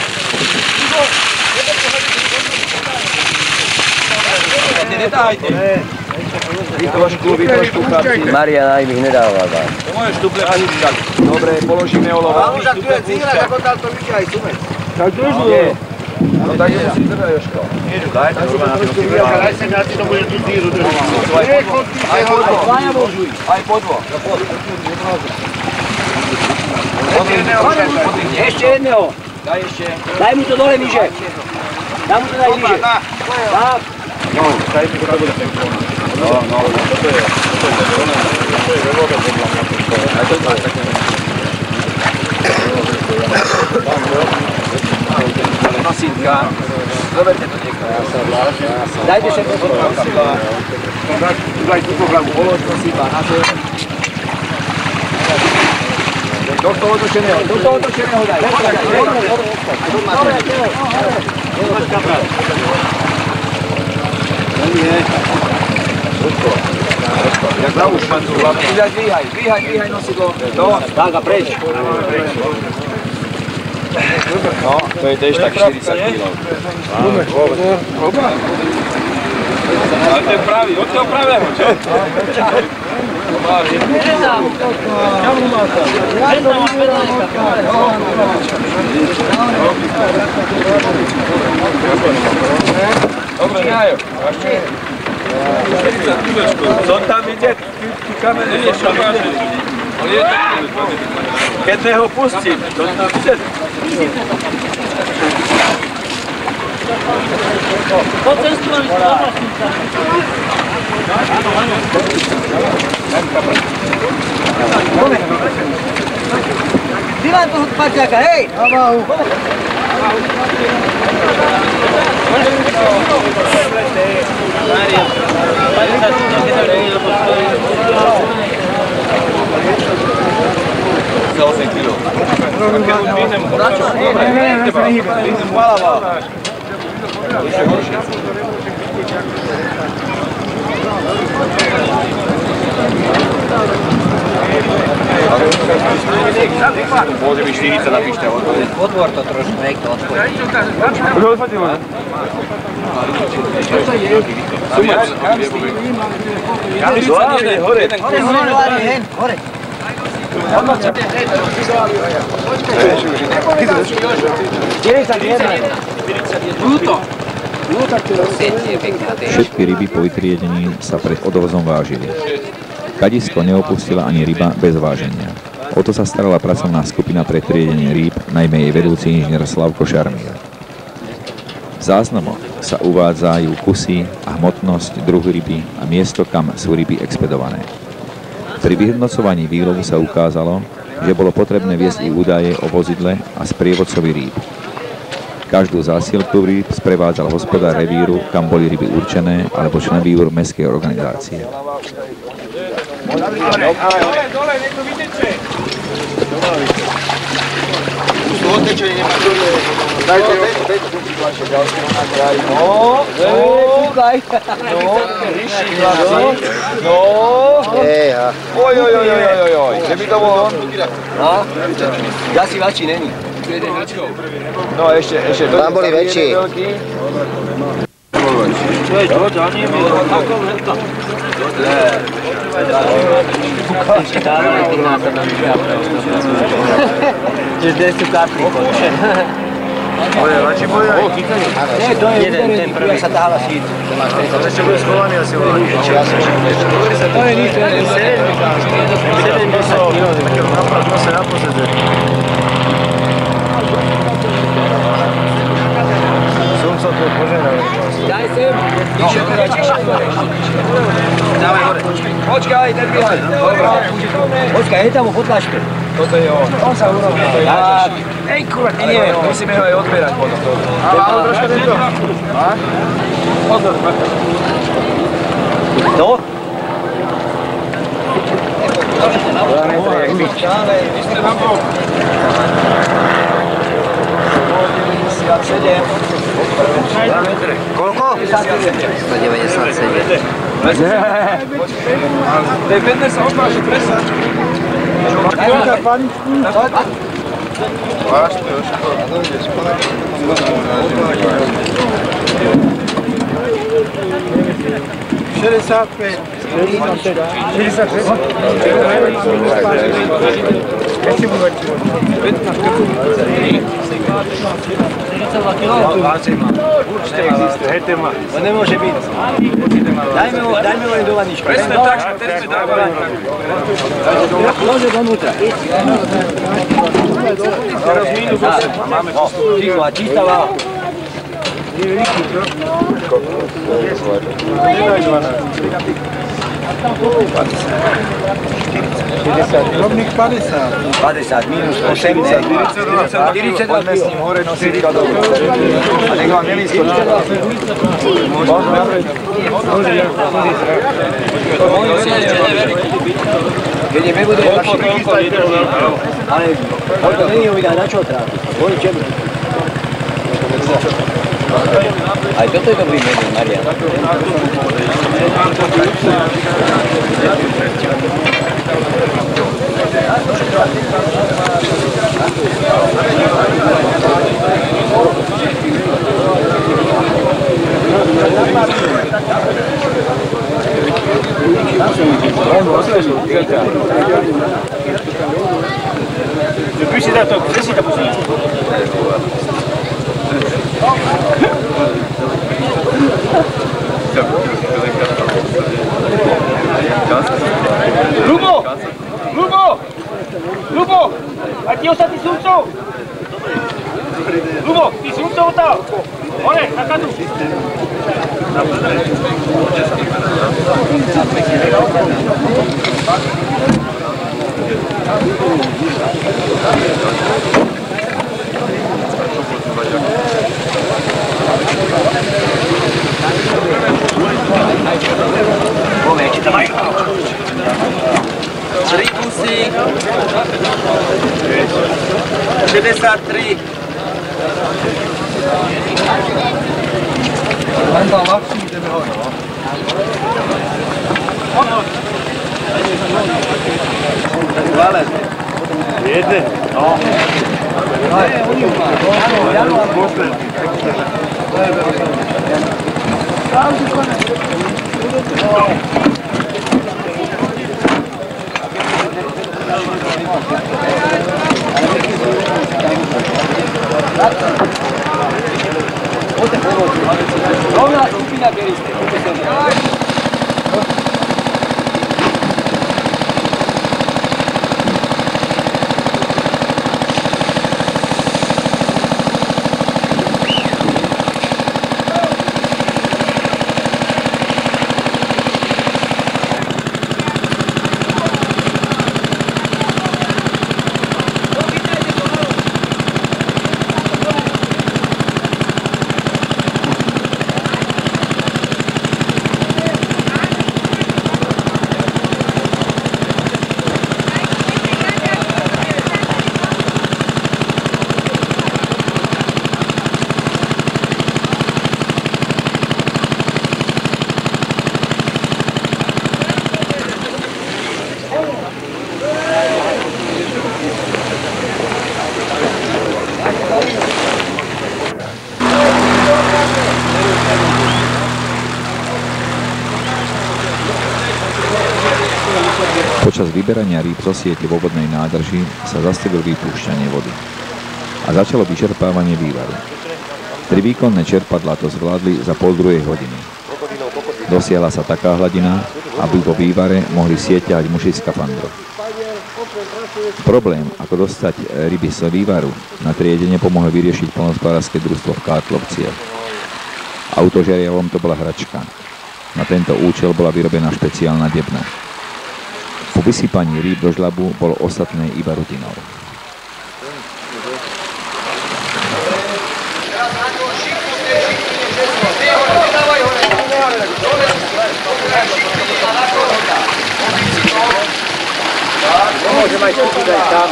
Speaker 7: Nedávajte.
Speaker 9: Vy trošku, chlapci. Marian aj mi ich nedáva.
Speaker 7: To môžeš tuple ani tak. Dobre, položíme olovo.
Speaker 9: A už ak tu je cíla, tak odtiaľ to vidí aj sume.
Speaker 7: Tak tu už nie. No tak je si teda Jožko. Daj to na to.
Speaker 6: Daj sa na to bude tú díru.
Speaker 7: Aj podvo.
Speaker 9: Ešte jedného.
Speaker 7: Daj ešte.
Speaker 9: Daj mu to dole niže. Daj mu to daj niže. Tak.
Speaker 7: No, daj mi to bude. No, toto je. Aj to je také. Nosítka. Zoberte to niekto.
Speaker 9: Dajte sa to.
Speaker 7: Daj túto hlavu. Polož nosítka na zem. Do toho otočeného daj. Jak hlavu špancu. Dvíhaj nosidlo.
Speaker 9: Tak a preč.
Speaker 7: No, to je tiež tak 40 kg. Ale to je pravý, od toho pravého, čo? Dobre, Najo. Co tam ide? Ty kamer nevieš, čo váži. Keď ho pustím, to tam ide.
Speaker 10: Poď cestu vám
Speaker 9: Divan toho paťaka, hej!
Speaker 7: Za 8 kg. Keď už vyhnem, vyhnem hlava. Ešte horšie. Môže byť 40 napíšte.
Speaker 9: Otvor to trošku, nech to otvor.
Speaker 7: Už ho odfatilo? Čo sa je? Hore.
Speaker 9: Hore.
Speaker 3: Všetky ryby po vytriedení sa pred odovzom vážili. Kadisko neopustila ani ryba bez váženia. O to sa starala pracovná skupina pre triedenie rýb, najmä jej vedúci inžinier Slavko Šarmír. V záznamoch sa uvádzajú kusy a hmotnosť, druh ryby a miesto, kam sú ryby expedované. Pri vyhodnocovaní výlovu sa ukázalo, že bolo potrebné viesť i údaje o vozidle a sprievodcovi rýb. Každú zásielku rýb sprevádzal hospodár revíru, kam boli ryby určené, alebo člen výboru mestskej organizácie.
Speaker 7: Dole, niekto vyteče.
Speaker 6: Tu odtečenie nemá.
Speaker 7: Dajte ho.
Speaker 9: Kúkaj.
Speaker 7: No.
Speaker 5: Jeha.
Speaker 7: Oj. Že by to bol on?
Speaker 9: Ja si väčší není.
Speaker 7: No ešte.
Speaker 5: Tam boli väčší.
Speaker 9: Kde sú kapli?
Speaker 5: Väčší boli aj.
Speaker 9: Nie, to je jeden, prvý sa tahala šít.
Speaker 5: To ešte bude schovaný asi voľa.
Speaker 9: To je nič, 70 kg.
Speaker 5: To sa naposledy. Slnco to požerali.
Speaker 9: Daj sem.
Speaker 7: Dávaj hore. Počkaj, nedvíhaj.
Speaker 9: Počkaj, hej tam ho potlačte.
Speaker 7: Toto je on. On sa urovná. Ej, kurva, neviem, musíme ho aj odberať potom. Ale troška tento. Pozor.
Speaker 9: To?
Speaker 2: Koľko?
Speaker 9: 197.
Speaker 7: Tej Bender sa odváži presať.
Speaker 5: Koľka pani?
Speaker 6: Vážte, Jožko.
Speaker 5: 65. 66. Jaký bude?
Speaker 10: 42 kg.
Speaker 5: Určite existuje, hej, téma.
Speaker 9: To nemôže byť. Dajme ho len do vaničky.
Speaker 7: Presne tak, teraz si dávali.
Speaker 9: Lože donútra.
Speaker 7: Teraz minus 8 a máme
Speaker 9: Ticho a čistá váha.
Speaker 5: Rovných 50.
Speaker 9: 50 minus 8, ne? 42
Speaker 5: Poďme s ním hore nosiť kadov. A nech vám nevyskočí.
Speaker 9: Keď nebude ale to není ho vydať, na čo trápiť? Kvôli čemu? Aj toto je dobrý menej, Marian.
Speaker 10: Depuis c'est là, c'est ta position. Lubo! Lubo! Lubo! A ti ostatní sudcov! Lubo, ty sudcov tam! Hore, na chatu! Давай!
Speaker 9: 3 kusy. 63.
Speaker 5: Len tam ľahší, ideme hore. Jedne. No.
Speaker 9: Rovná skupina beriste.
Speaker 3: Počas vyberania rýb zo siete vo vodnej nádrži sa zastavil vypúšťanie vody a začalo vyčerpávanie vývaru. 3 výkonné čerpadlá to zvládli za pol druhej hodiny. Dosiahla sa taká hladina, aby vo vývare mohli sieť ťahať muži z skafandrov. Problém, ako dostať ryby z vývaru, na triedenie pomohlo vyriešiť poľnohospodárske družstvo v Kátlovciach. Autožiariavom to bola hračka. Na tento účel bola vyrobená špeciálna debna. Po vysypaní rýb do žlabu bolo ostatné iba rutinou.
Speaker 10: Môžem aj skúsiť aj tam.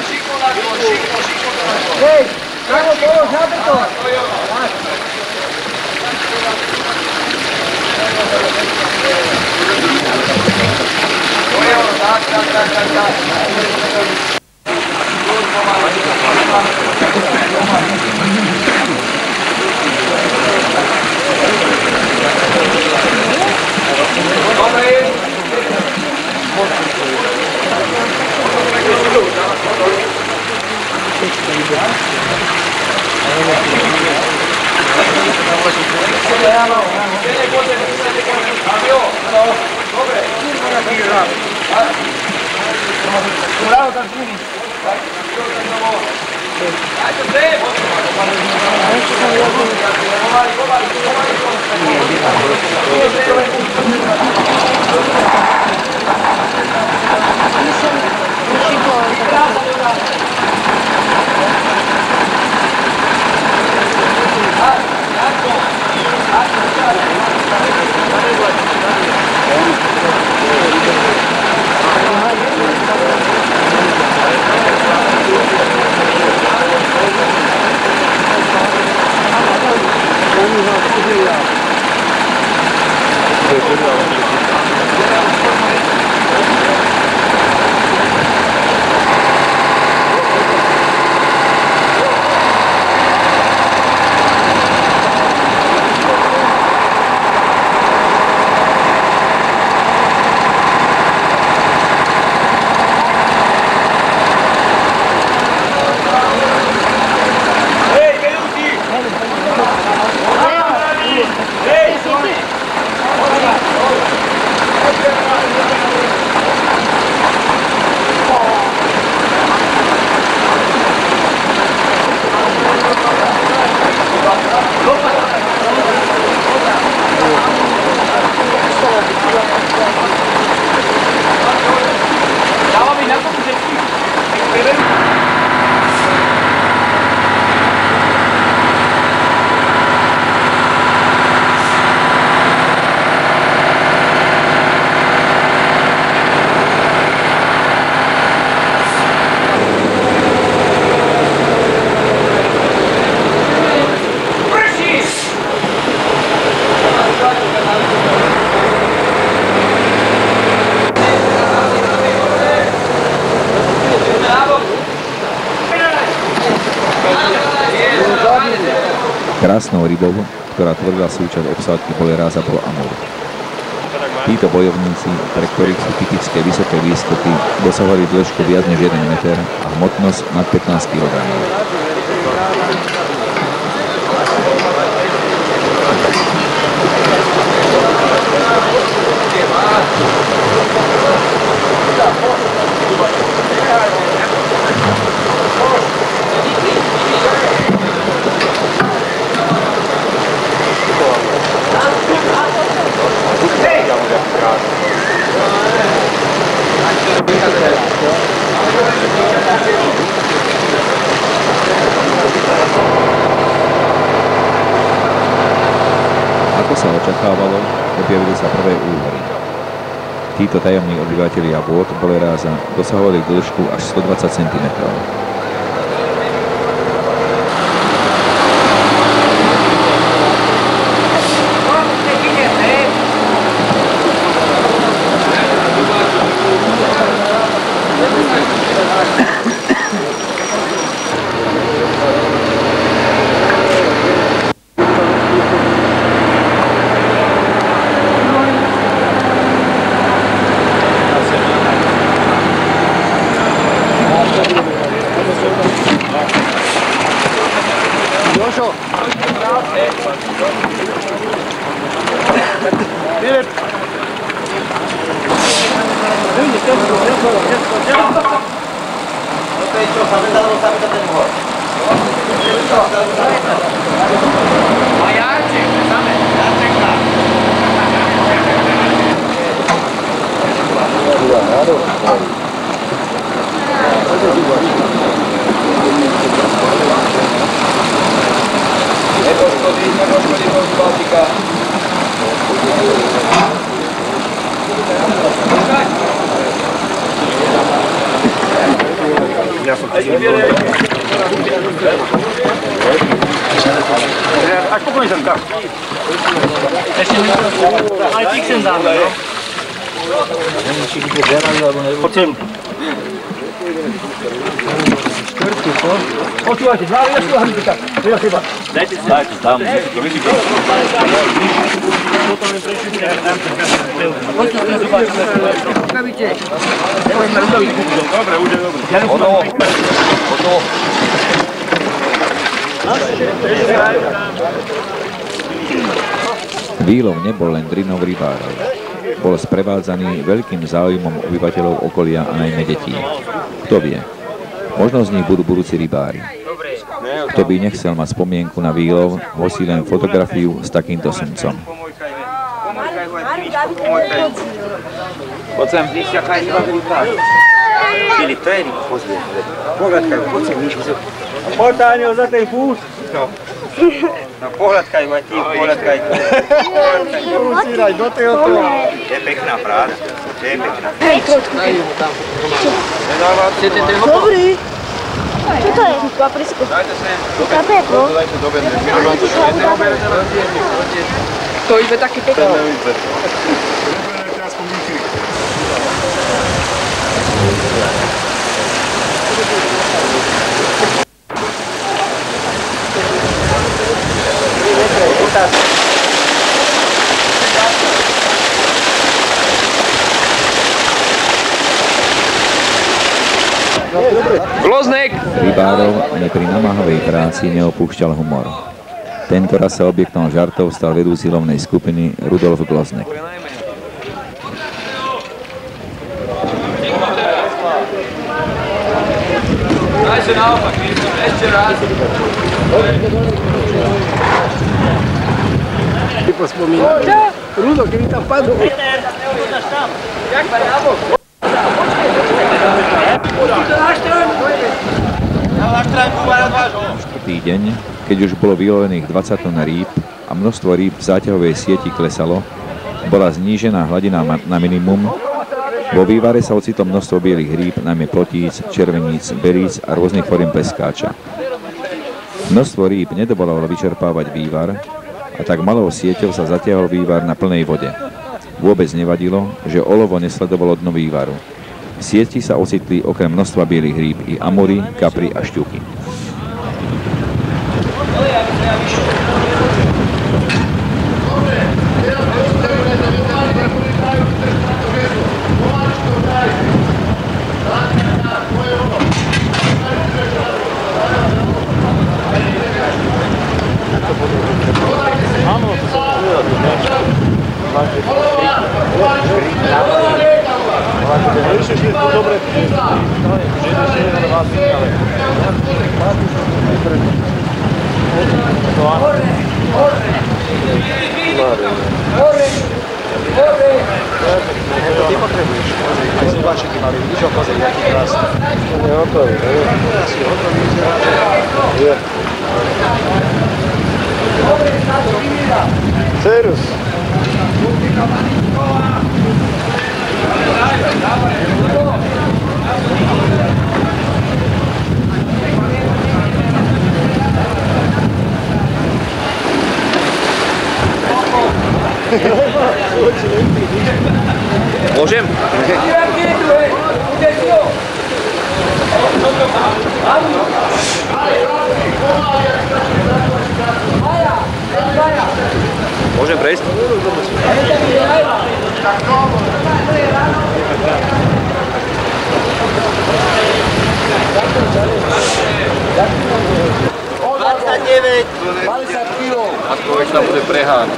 Speaker 10: Hej, polož na betón.
Speaker 3: Krásnou rybou, ktorá tvorila súčasť obsádky boleráza, bol amur. Títo bojovníci, pre ktorých sú typické vysoké výskoky, dosahovali dĺžku viac než 1 meter a hmotnosť nad 15 kg. Ako sa očakávalo, objavili sa prvé úhory. Títo tajomní obyvatelia vôd boleráza dosahovali dĺžku až 120 cm.
Speaker 7: Nepoškodí Baltika.
Speaker 10: Až pokojně zemka.
Speaker 9: Ještě mi to, ale tik sem dáme, no.
Speaker 10: Pojď sem. Počúvajte, dva ještě hrdíka.
Speaker 7: Dajte tam.
Speaker 10: Dobre, už je dobre.
Speaker 7: Hotovo.
Speaker 3: Výlov nebol len drinou rybárov. Bol sprevádzaný veľkým záujmom obyvateľov okolia a najmä detí. Kto vie, možno z nich budú budúci rybári. Kto by nechcel mať spomienku na výlov, musí len fotografiu s takýmto sumcom.
Speaker 7: Poď sem.
Speaker 9: Filip, to je ryb, pozrie. Pohľadkaj, poď sem, Míško.
Speaker 10: Poď, Táňo, za ten fús.
Speaker 9: No pohľadkaj, mať ty, pohľadkaj.
Speaker 10: Usíraj do toho.
Speaker 9: To je pekná práca, to je pekná.
Speaker 11: Hej, trošku. Dobrý. Čo to je? Paprisko.
Speaker 7: Dajte sem.
Speaker 11: Kapepro.
Speaker 7: Dajte do bedne.
Speaker 8: To iba taký pekný.
Speaker 7: Gloznek!
Speaker 3: Rybárov ani pri namáhavej práci neopúšťal humor. Tento raz sa objektom žartov stal vedúci lovnej skupiny Rudolf Gloznek.
Speaker 7: Daj sa naopak, ešte raz.
Speaker 10: Ty pospomínam. Rudo, keby tam padol.
Speaker 7: Jak pa nabok?
Speaker 3: Štvrtý deň, keď už bolo vylovených 20 tón rýb a množstvo rýb v záťahovej sieti klesalo, bola znížená hladina na minimum. Vo vývare sa ocitlo množstvo bielých rýb, najmä plotíc, červeníc, beríc a rôznych foriem peskáča. Množstvo rýb nedovolalo vyčerpávať vývar a tak malou sieťou sa zatiahol vývar na plnej vode. Vôbec nevadilo, že olovo nesledovalo dno vývaru. V sieti sa ocitli okrem množstva bielých rýb i amury, kapry a šťuky.
Speaker 10: Ty potrebuješ. Aj zobáčeky mali, vidíš ho pozrieť, aký krásny. To je hotový, to je. Si hotový, je. Cerus.
Speaker 7: Môžem? Môžem prejsť? A človek tam bude preháňať.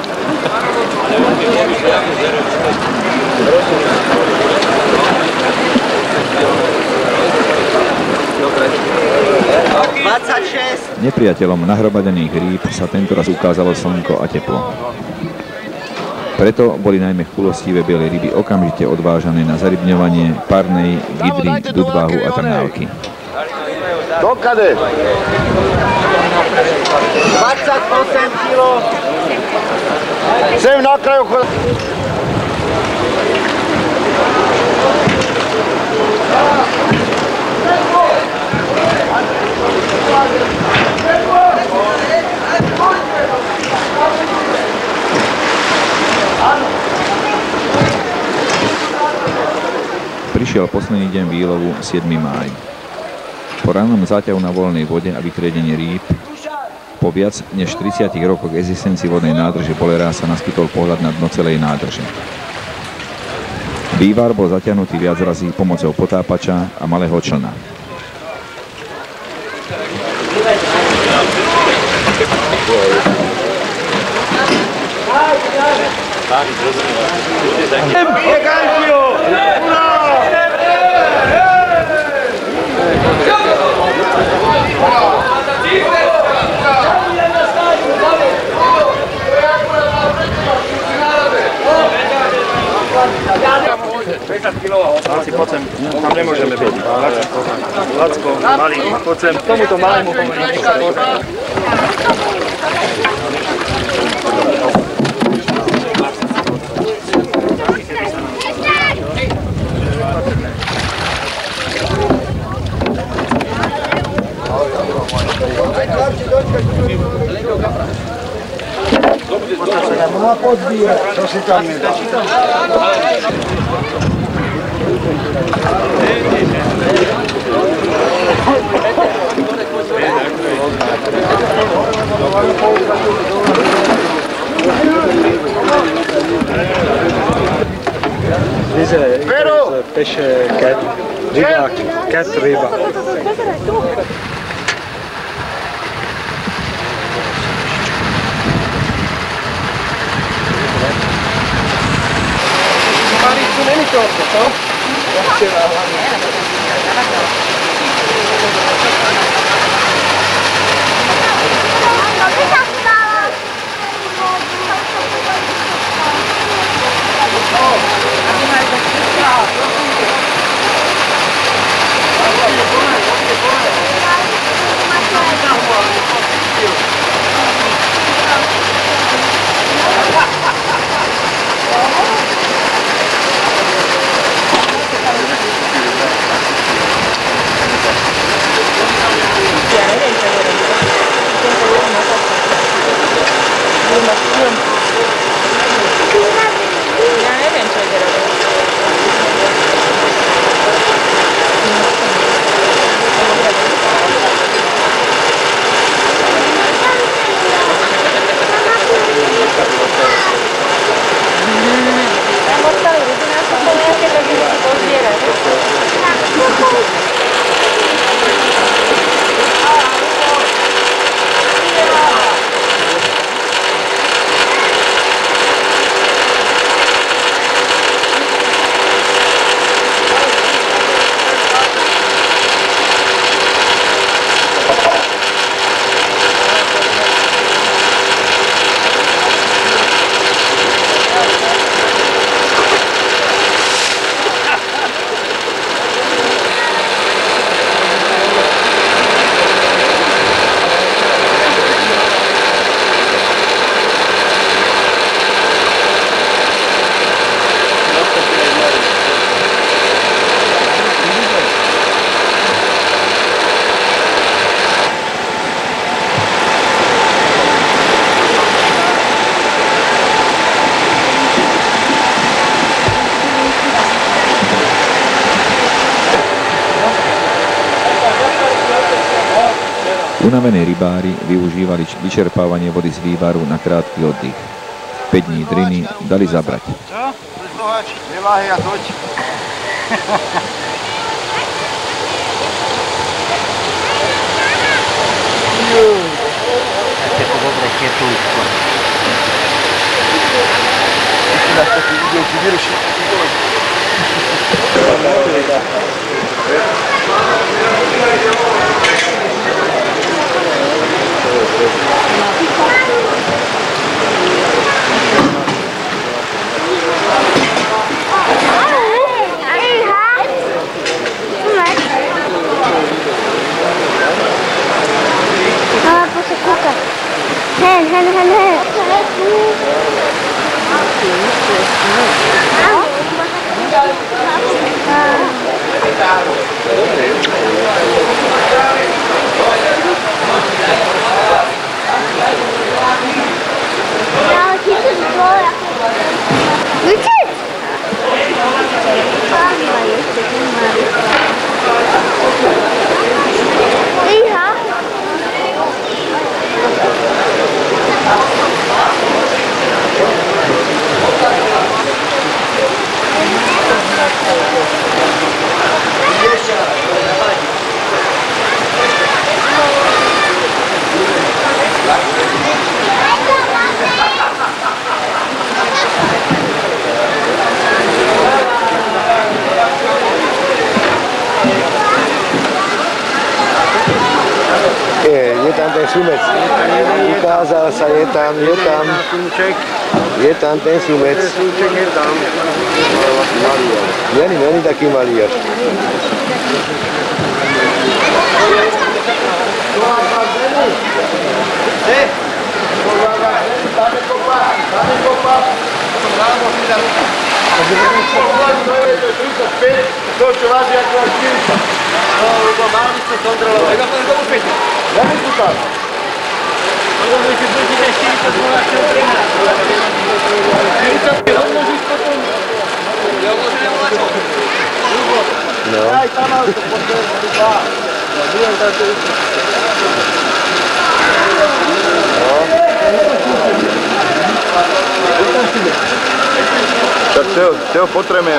Speaker 3: Nepriateľom nahromadených rýb sa tentoraz ukázalo slnko a teplo. Preto boli najmä chulostivé biele ryby okamžite odvážané na zarybňovanie parnej, gydry, dudváhu a trnávky.
Speaker 6: Dokade? 28 kilo. Sem na kraju choda.
Speaker 3: Prišiel posledný deň výlovu 7. máj. Po rannom záťahu na voľnej vode a vytriedenie rýb, po viac než 30 rokoch existencii vodnej nádrže Bolera sa naskytol pohľad na dno celej nádrže. Vývar bol zatiahnutý viac razy pomocou potápača a malého člna.
Speaker 10: Láci, poď sem, tam nemôžeme byť. Lacko, malý, poď sem, tomuto malému pomeň.
Speaker 5: No a podbíra, čo si tam nedá.
Speaker 10: Diese Fische, Riba, Cat Riba.
Speaker 3: Unavení rybári využívali vyčerpávanie vody z vývaru na krátky oddych. 5 dní driny dali zabrať.
Speaker 6: Čo? Neváhej a toč.
Speaker 9: Jako dobre ketulko.
Speaker 10: Ty dáš taký video, ti vyruší. Je tam ten sumec. Ukázal sa, je tam. Je tam ten sumec. Není taký malý až.
Speaker 6: To čo váži ako štírica. No, lebo mali ste kontrolovať. Tak to už pekne. Ja mi tu tak. Lebo my si budete 40 volá, čo 13. 40 odložiť potom. Ja odložím volá čo? No. Aj tam auto, poďme tu dva. Ja budem tam tu.
Speaker 12: Tak Teo potrebujeme.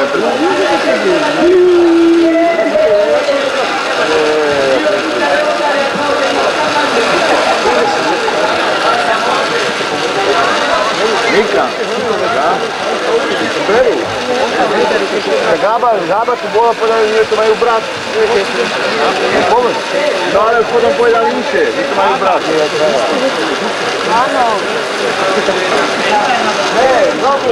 Speaker 6: Nika. Beru. Gába tu bola, povedali, že to majú brať. Povedz. No ale potom povedali inšie, že to majú brať. Áno. Hej, dobre.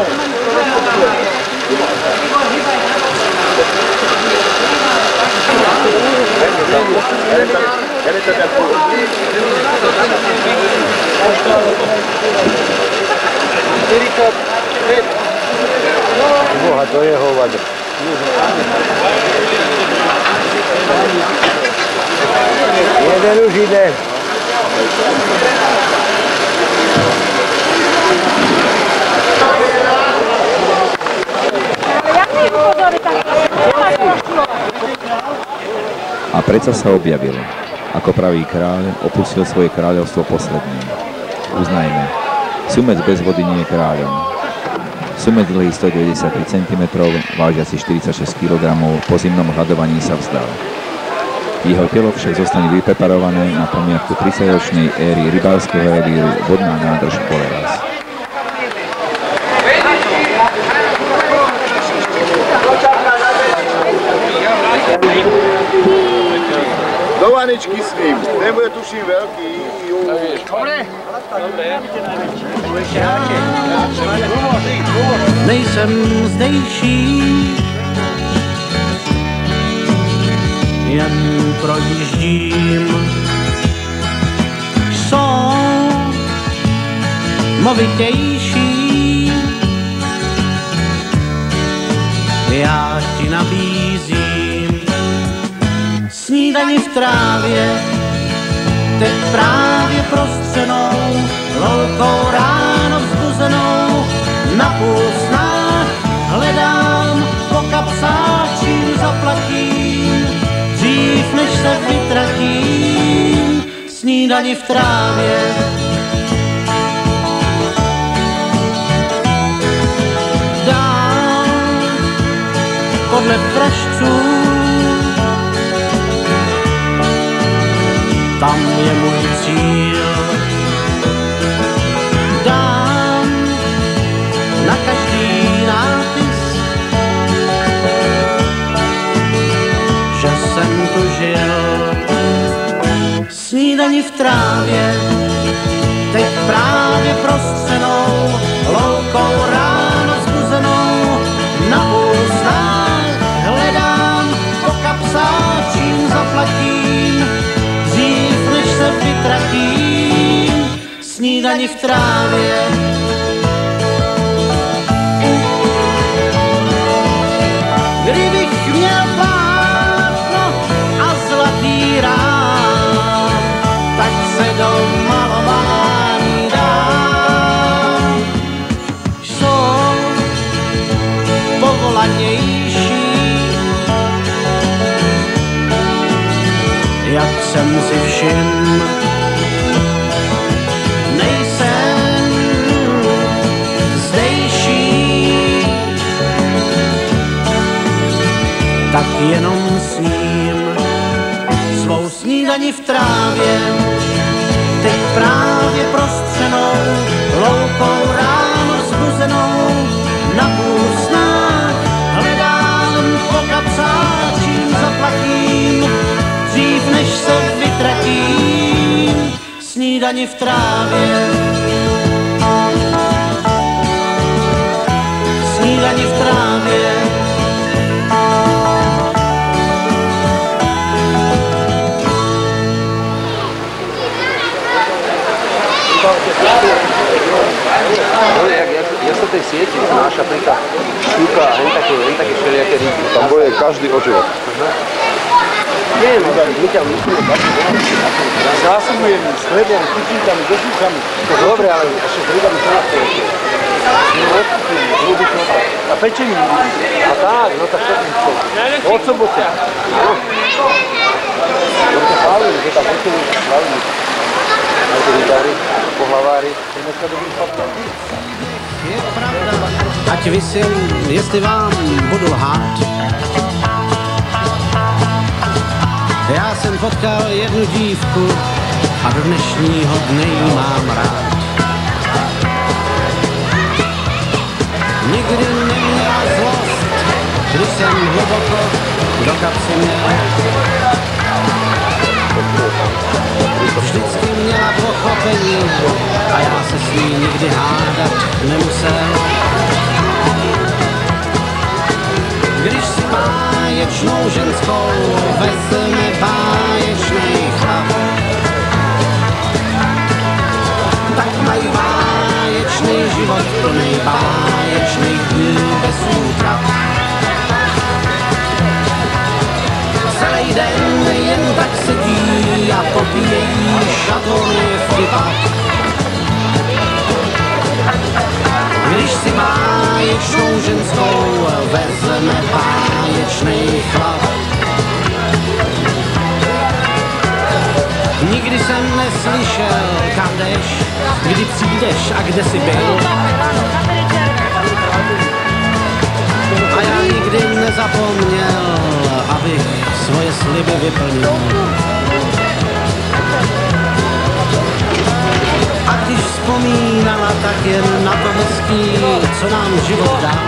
Speaker 10: Boha, to je hovado. Jeden už ide.
Speaker 3: A predsa sa objavil. Ako pravý kráľ opustil svoje kráľovstvo posledný. Uznajme, sumec bez vody nie je kráľom. Sumec dlhý 193 cm, vážiaci 46 kg, po zimnom hľadovaní sa vzdal. Jeho telo však zostane vypreparované na pamiatku 30-ročnej éry rybárskeho revíru vodná nádrž Poleras.
Speaker 6: Do vaničky s ním, ten bude tuším veľký. Dobre?
Speaker 2: Nejsem zdejší, jen projíždím. Jsou movitější, já ti nabízím snídani v trávě, teď právě prostřenou, loukou ráno vzbuzenou, napůl snách hledám, po kapsách čím zaplatím, dřív než se vytratím, snídani v trávě. Dál podle pražců, tam je můj cíl. Dám na každý nápis, že jsem tu žil. Snídani v trávě, teď právě prostřenou, loukou ráno zbuzenou, na ústách hledám, po kapsách čím zaplatím, dřív než se vytratím, snídani snídani v trávě. Kdybych měl plátno a zlatý rám, tak se do malování dám. Jsou povolanější, jak jsem si všiml. Nejsem zdejší, tak jenom sním svou snídani v trávě. Teď právě prostřenou loukou ráno zbuzenou, napůl v snách hledám po kapsách, čím zaplatím, dřív než se vytratím. Snídani v trávě, snídani v trávě.
Speaker 10: Jak sa tej sieti znáša pri tá šťuka a len také všelijaké ryby?
Speaker 6: Tam bude každý o život.
Speaker 10: Nie, my ťa musíme dať. Zásobujem s chlebom, kučínkami, došúkami. To dobre, ale ešte s rybami sa nás povedzí. A pečením. A tak, no tak to je od soboty. To sa chválili, že tam pečení sa chválili. Aj to rybári, pohlavári. Dneska dobrý faktor.
Speaker 2: Je pravda, ať vysím, jestli vám budu lhát. Já jsem potkal jednu dívku a do dnešního dne jí mám rád. Nikdy neměla zlost, když jsem hluboko do kapsy měl. Vždycky měla pochopení a já se s ní nikdy hádat nemusel. Když si báječnou ženskou vezme báječnej chlap, tak mají báječný život plnej báječných dní bez útrap. Celý den jen tak sedí a popíjejí šatony v typách. Když si báječnou ženskou vezme báječnej chlap. Nikdy jsem neslyšel, kam jdeš, kdy přijdeš a kde jsi byl. A já nikdy nezapomněl, abych svoje sliby vyplnil. A když vzpomínala, tak jen na to hezký, co nám život dal.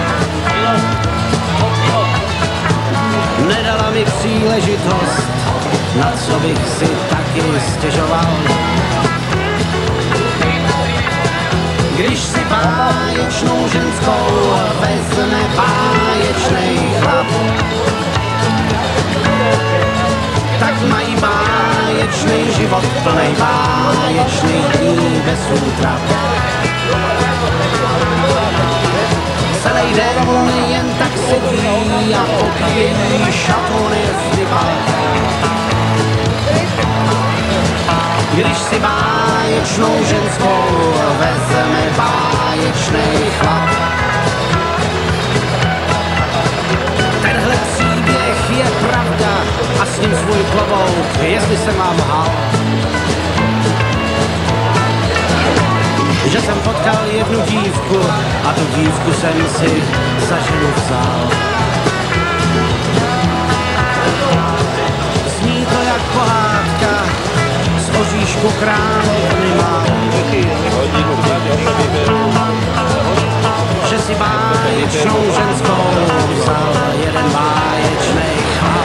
Speaker 2: Nedala mi příležitost, na co bych si taky stěžoval. Když si báječnou ženskou vezme báječnej chlap, tak mají báječnej život plnej báječných dní bez útrap. Celý den jen tak sedí a popíjejí šatony v typách. Když si báječnou ženskou vezme báječnej chlap. Tenhle příběh je pravda a s ním svůj klobouk, jestli jsem vám lhal. Že jsem potkal jednu dívku a tu dívku jsem si za ženu vzal. Zní to jak pohádka, z oříšku královny mám. Že si báječnou ženskou vzal jeden báječnej chlap.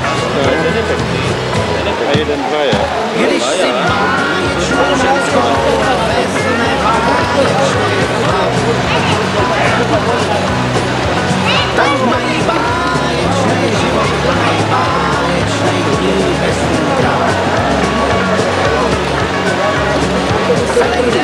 Speaker 6: A jeden dva je.
Speaker 2: Když si báječnou ženskou vezme báječnej chlap, tak mají báječnej život, mají báječnej dní bez útrap. Celý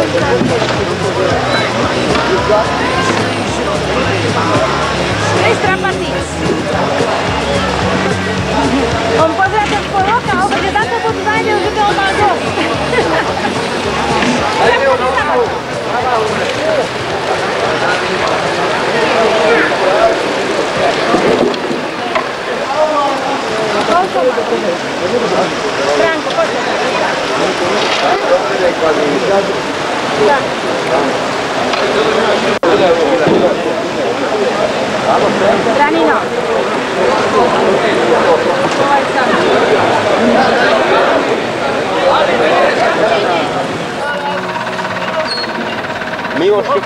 Speaker 11: Vy strapatý. On pozrá ten polok a že táto pod zájde, že to on má dosť. Franko, poďme. Danino.
Speaker 12: Miłošky.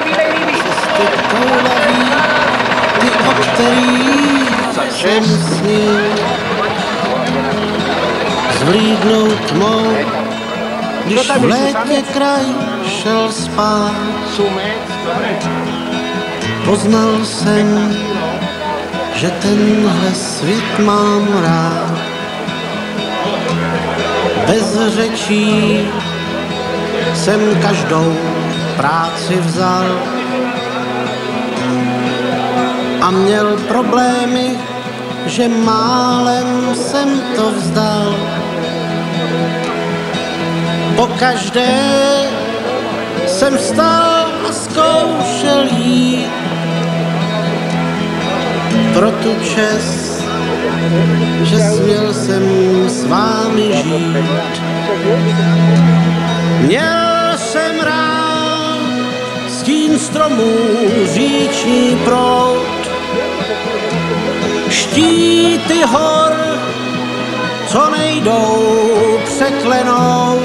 Speaker 12: Ty, o kterých jsem snil, zvlídnout tmou, když v létě kraj šel spát. Poznal jsem, že tenhle svět mám rád. Bez řečí jsem každou práci vzal a měl problémy, že málem jsem to vzdal. Pokaždé jsem vstal a zkoušel jít pro tu čest, že směl jsem s vámi žít. Měl jsem rád stín stromů, říční proud, štíty hor, co nejdou překlenout.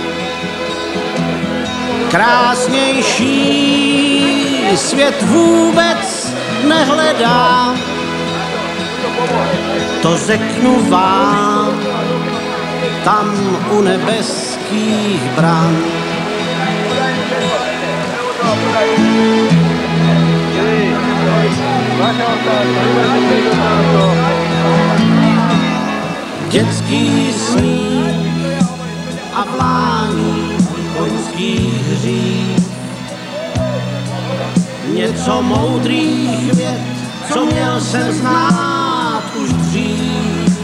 Speaker 12: Krásnější svět vůbec nehledám, to řeknu vám, tam u nebeských bran. Dětský sníh a vlání koňských hřích, něco moudrých vět, co měl jsem znát už dřív.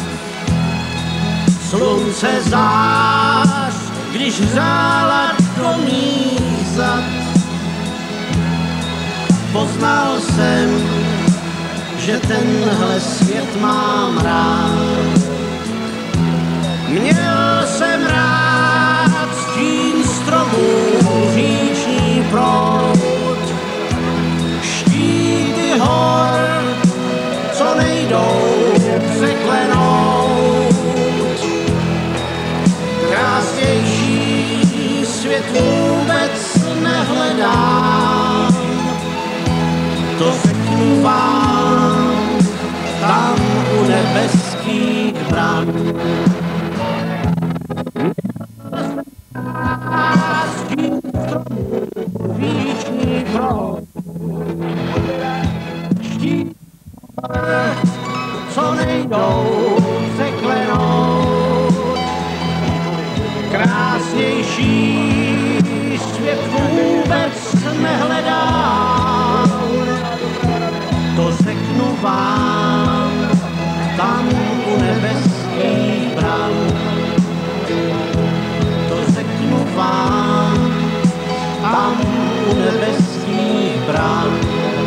Speaker 12: Slunce zář, když hřála do mých zad, poznal jsem, že tenhle svět mám rád. Měl jsem rád stín stromů, říční proud, štíty hor, co nejdou překlenout. Krásnější svět vůbec nehledám, to řeknu vám, tam u nebeských bran. Říční proud, štít, co nejdou překlenout. Krásnější svět vůbec nehledám, to řeknu vám, tam u nebeských bran. To řeknu vám, tam u nebeských bran.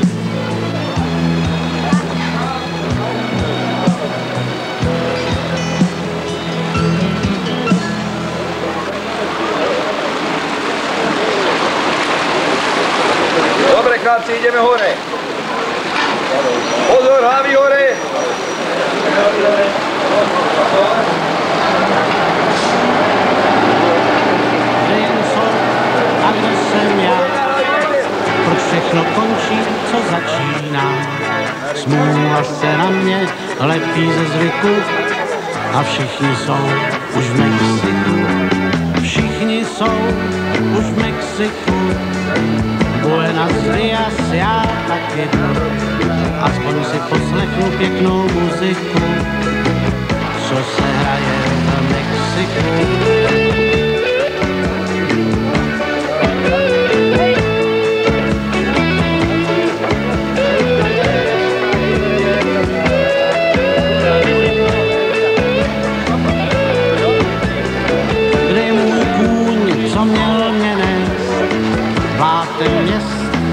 Speaker 7: Dobre, chlapci, ideme hore. Pozor, hlavy hore.
Speaker 12: A kdo jsem já? Proč všechno končí, co začíná? Smůla se na mě lepí ze zvyku a všichni jsou už v Mexiku. Všichni jsou už v Mexiku. Buenos dias, já taky. Aspoň si poslechnu pěknou muziku, co se hraje v Mexiku.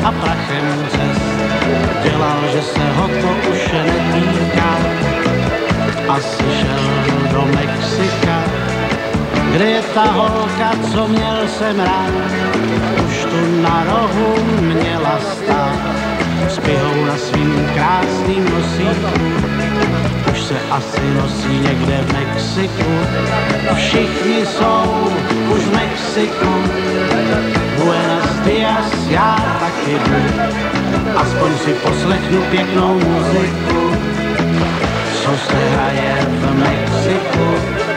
Speaker 12: a prachem cest. Dělal, že se ho to už netýká. Asi šel do Mexika, kde je ta holka, co měl jsem rád. Už tu na rohu měla stát, s pihou na svým krásným nosíku. Už se asi nosí někde v Mexiku. Všichni jsou už v Mexiku. Buenos dias, já taky jdu. Aspoň si poslechnu pěknou muziku, co se hraje v Mexiku.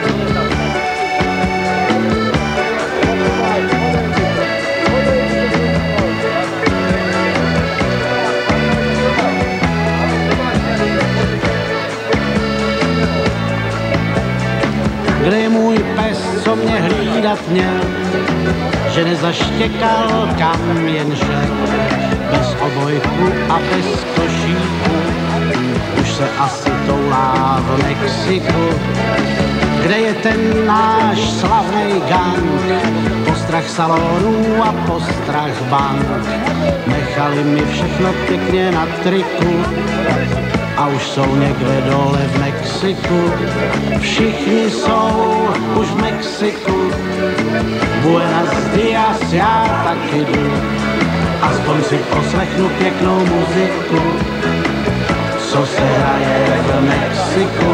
Speaker 12: Kde je můj pes, co mě hlídat měl, že nezaštěkal kam jen šel, bez obojku a bez košíku, už se asi toulá v Mexiku. Kde je ten náš slavnej gang, postrach salonů a postrach bank, nechali mi všechno pěkně na triku. A už jsou někde dole v Mexiku. Všichni jsou už v Mexiku. Buenos dias, já taky jdu. Aspoň si poslechnu pěknou muziku, co se hraje v Mexiku.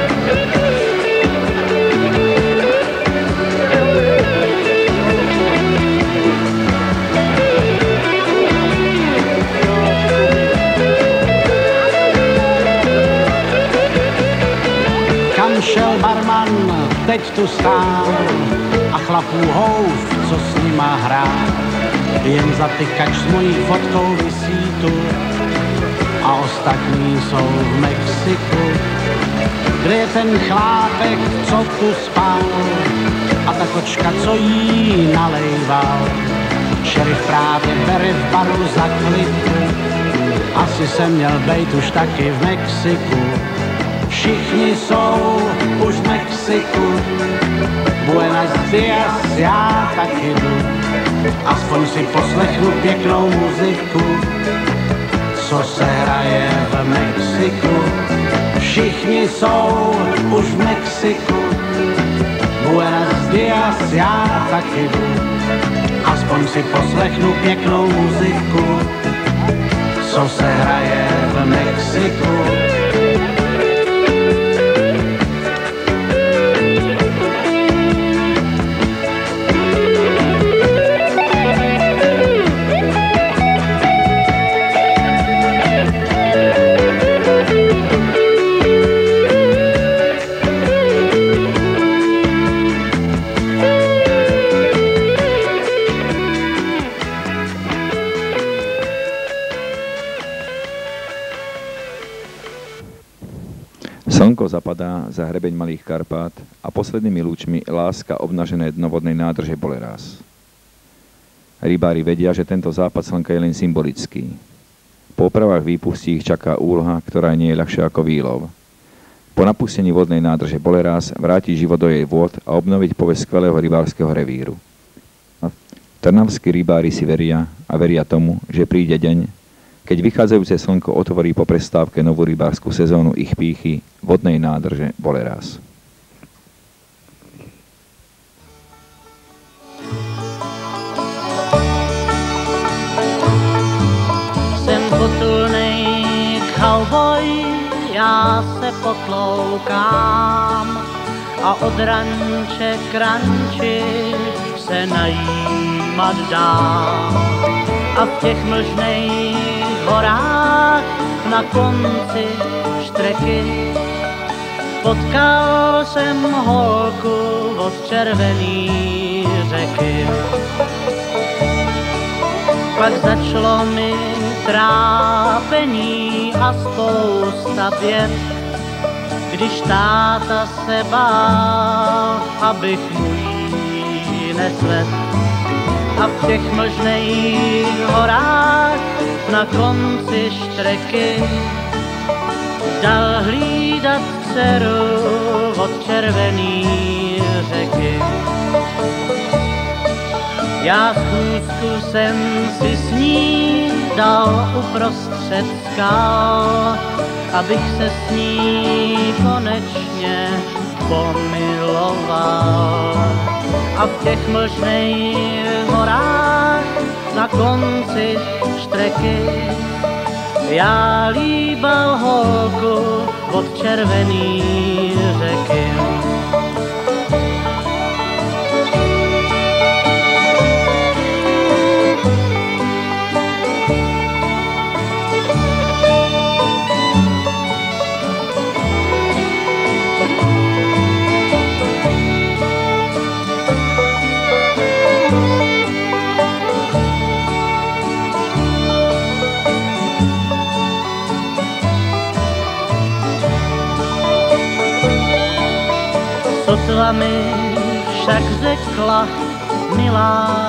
Speaker 12: Šel barman, teď tu stál a chlapů houf, co s nima hrá. Jen zatykač s mojí fotkou visí tu a ostatní jsou v Mexiku. Kde je ten chlápek, co tu spal a ta kočka, co jí nalejval. Šerif právě bere v baru za kliku, asi jsem měl bejt už taky v Mexiku. Všichni jsou už v Mexiku. Buenos dias, já taky jdu. Aspoň si poslechnu pěknou muziku, co se hraje v Mexiku. Všichni jsou už v Mexiku. Buenos dias, já taky jdu. Aspoň si poslechnu pěknou muziku, co se hraje v Mexiku.
Speaker 3: Slnko zapadá za hrebeň Malých Karpát a poslednými lúčmi láska obnažené dno vodnej nádrže Bolerás. Rybári vedia, že tento západ slnka je len symbolický. Po opravách výpustí ich čaká úloha, ktorá nie je ľahšia ako výlov. Po napustení vodnej nádrže Bolerás vrátiť život do jej vôd a obnoviť povesť skvelého rybárskeho revíru. Trnavskí rybári si veria a veria tomu, že príde deň, keď vychádzajúce slnko otvorí po prestávke novú rybárskú sezónu ich pýchy vodnej nádrže Bolerás.
Speaker 13: Jsem potulnej cowboy, já se potloukám a od ranče k ranči se najímat dám. A v těch mlžných horách na konci štreky potkal jsem holku od červený řeky. Pak začalo mi trápení a spousta běd, když táta se bál, abych mu ji nesvedl. A v těch mlžných horách na konci štreky dal hlídat dceru od červený řeky. Já schůzku jsem si s ní dal uprostřed skal, abych se s ní konečně pomiloval. A v těch mlžných horách na konci štreky já líbal holku od červený řeky. Sotva mi však řekla, milá,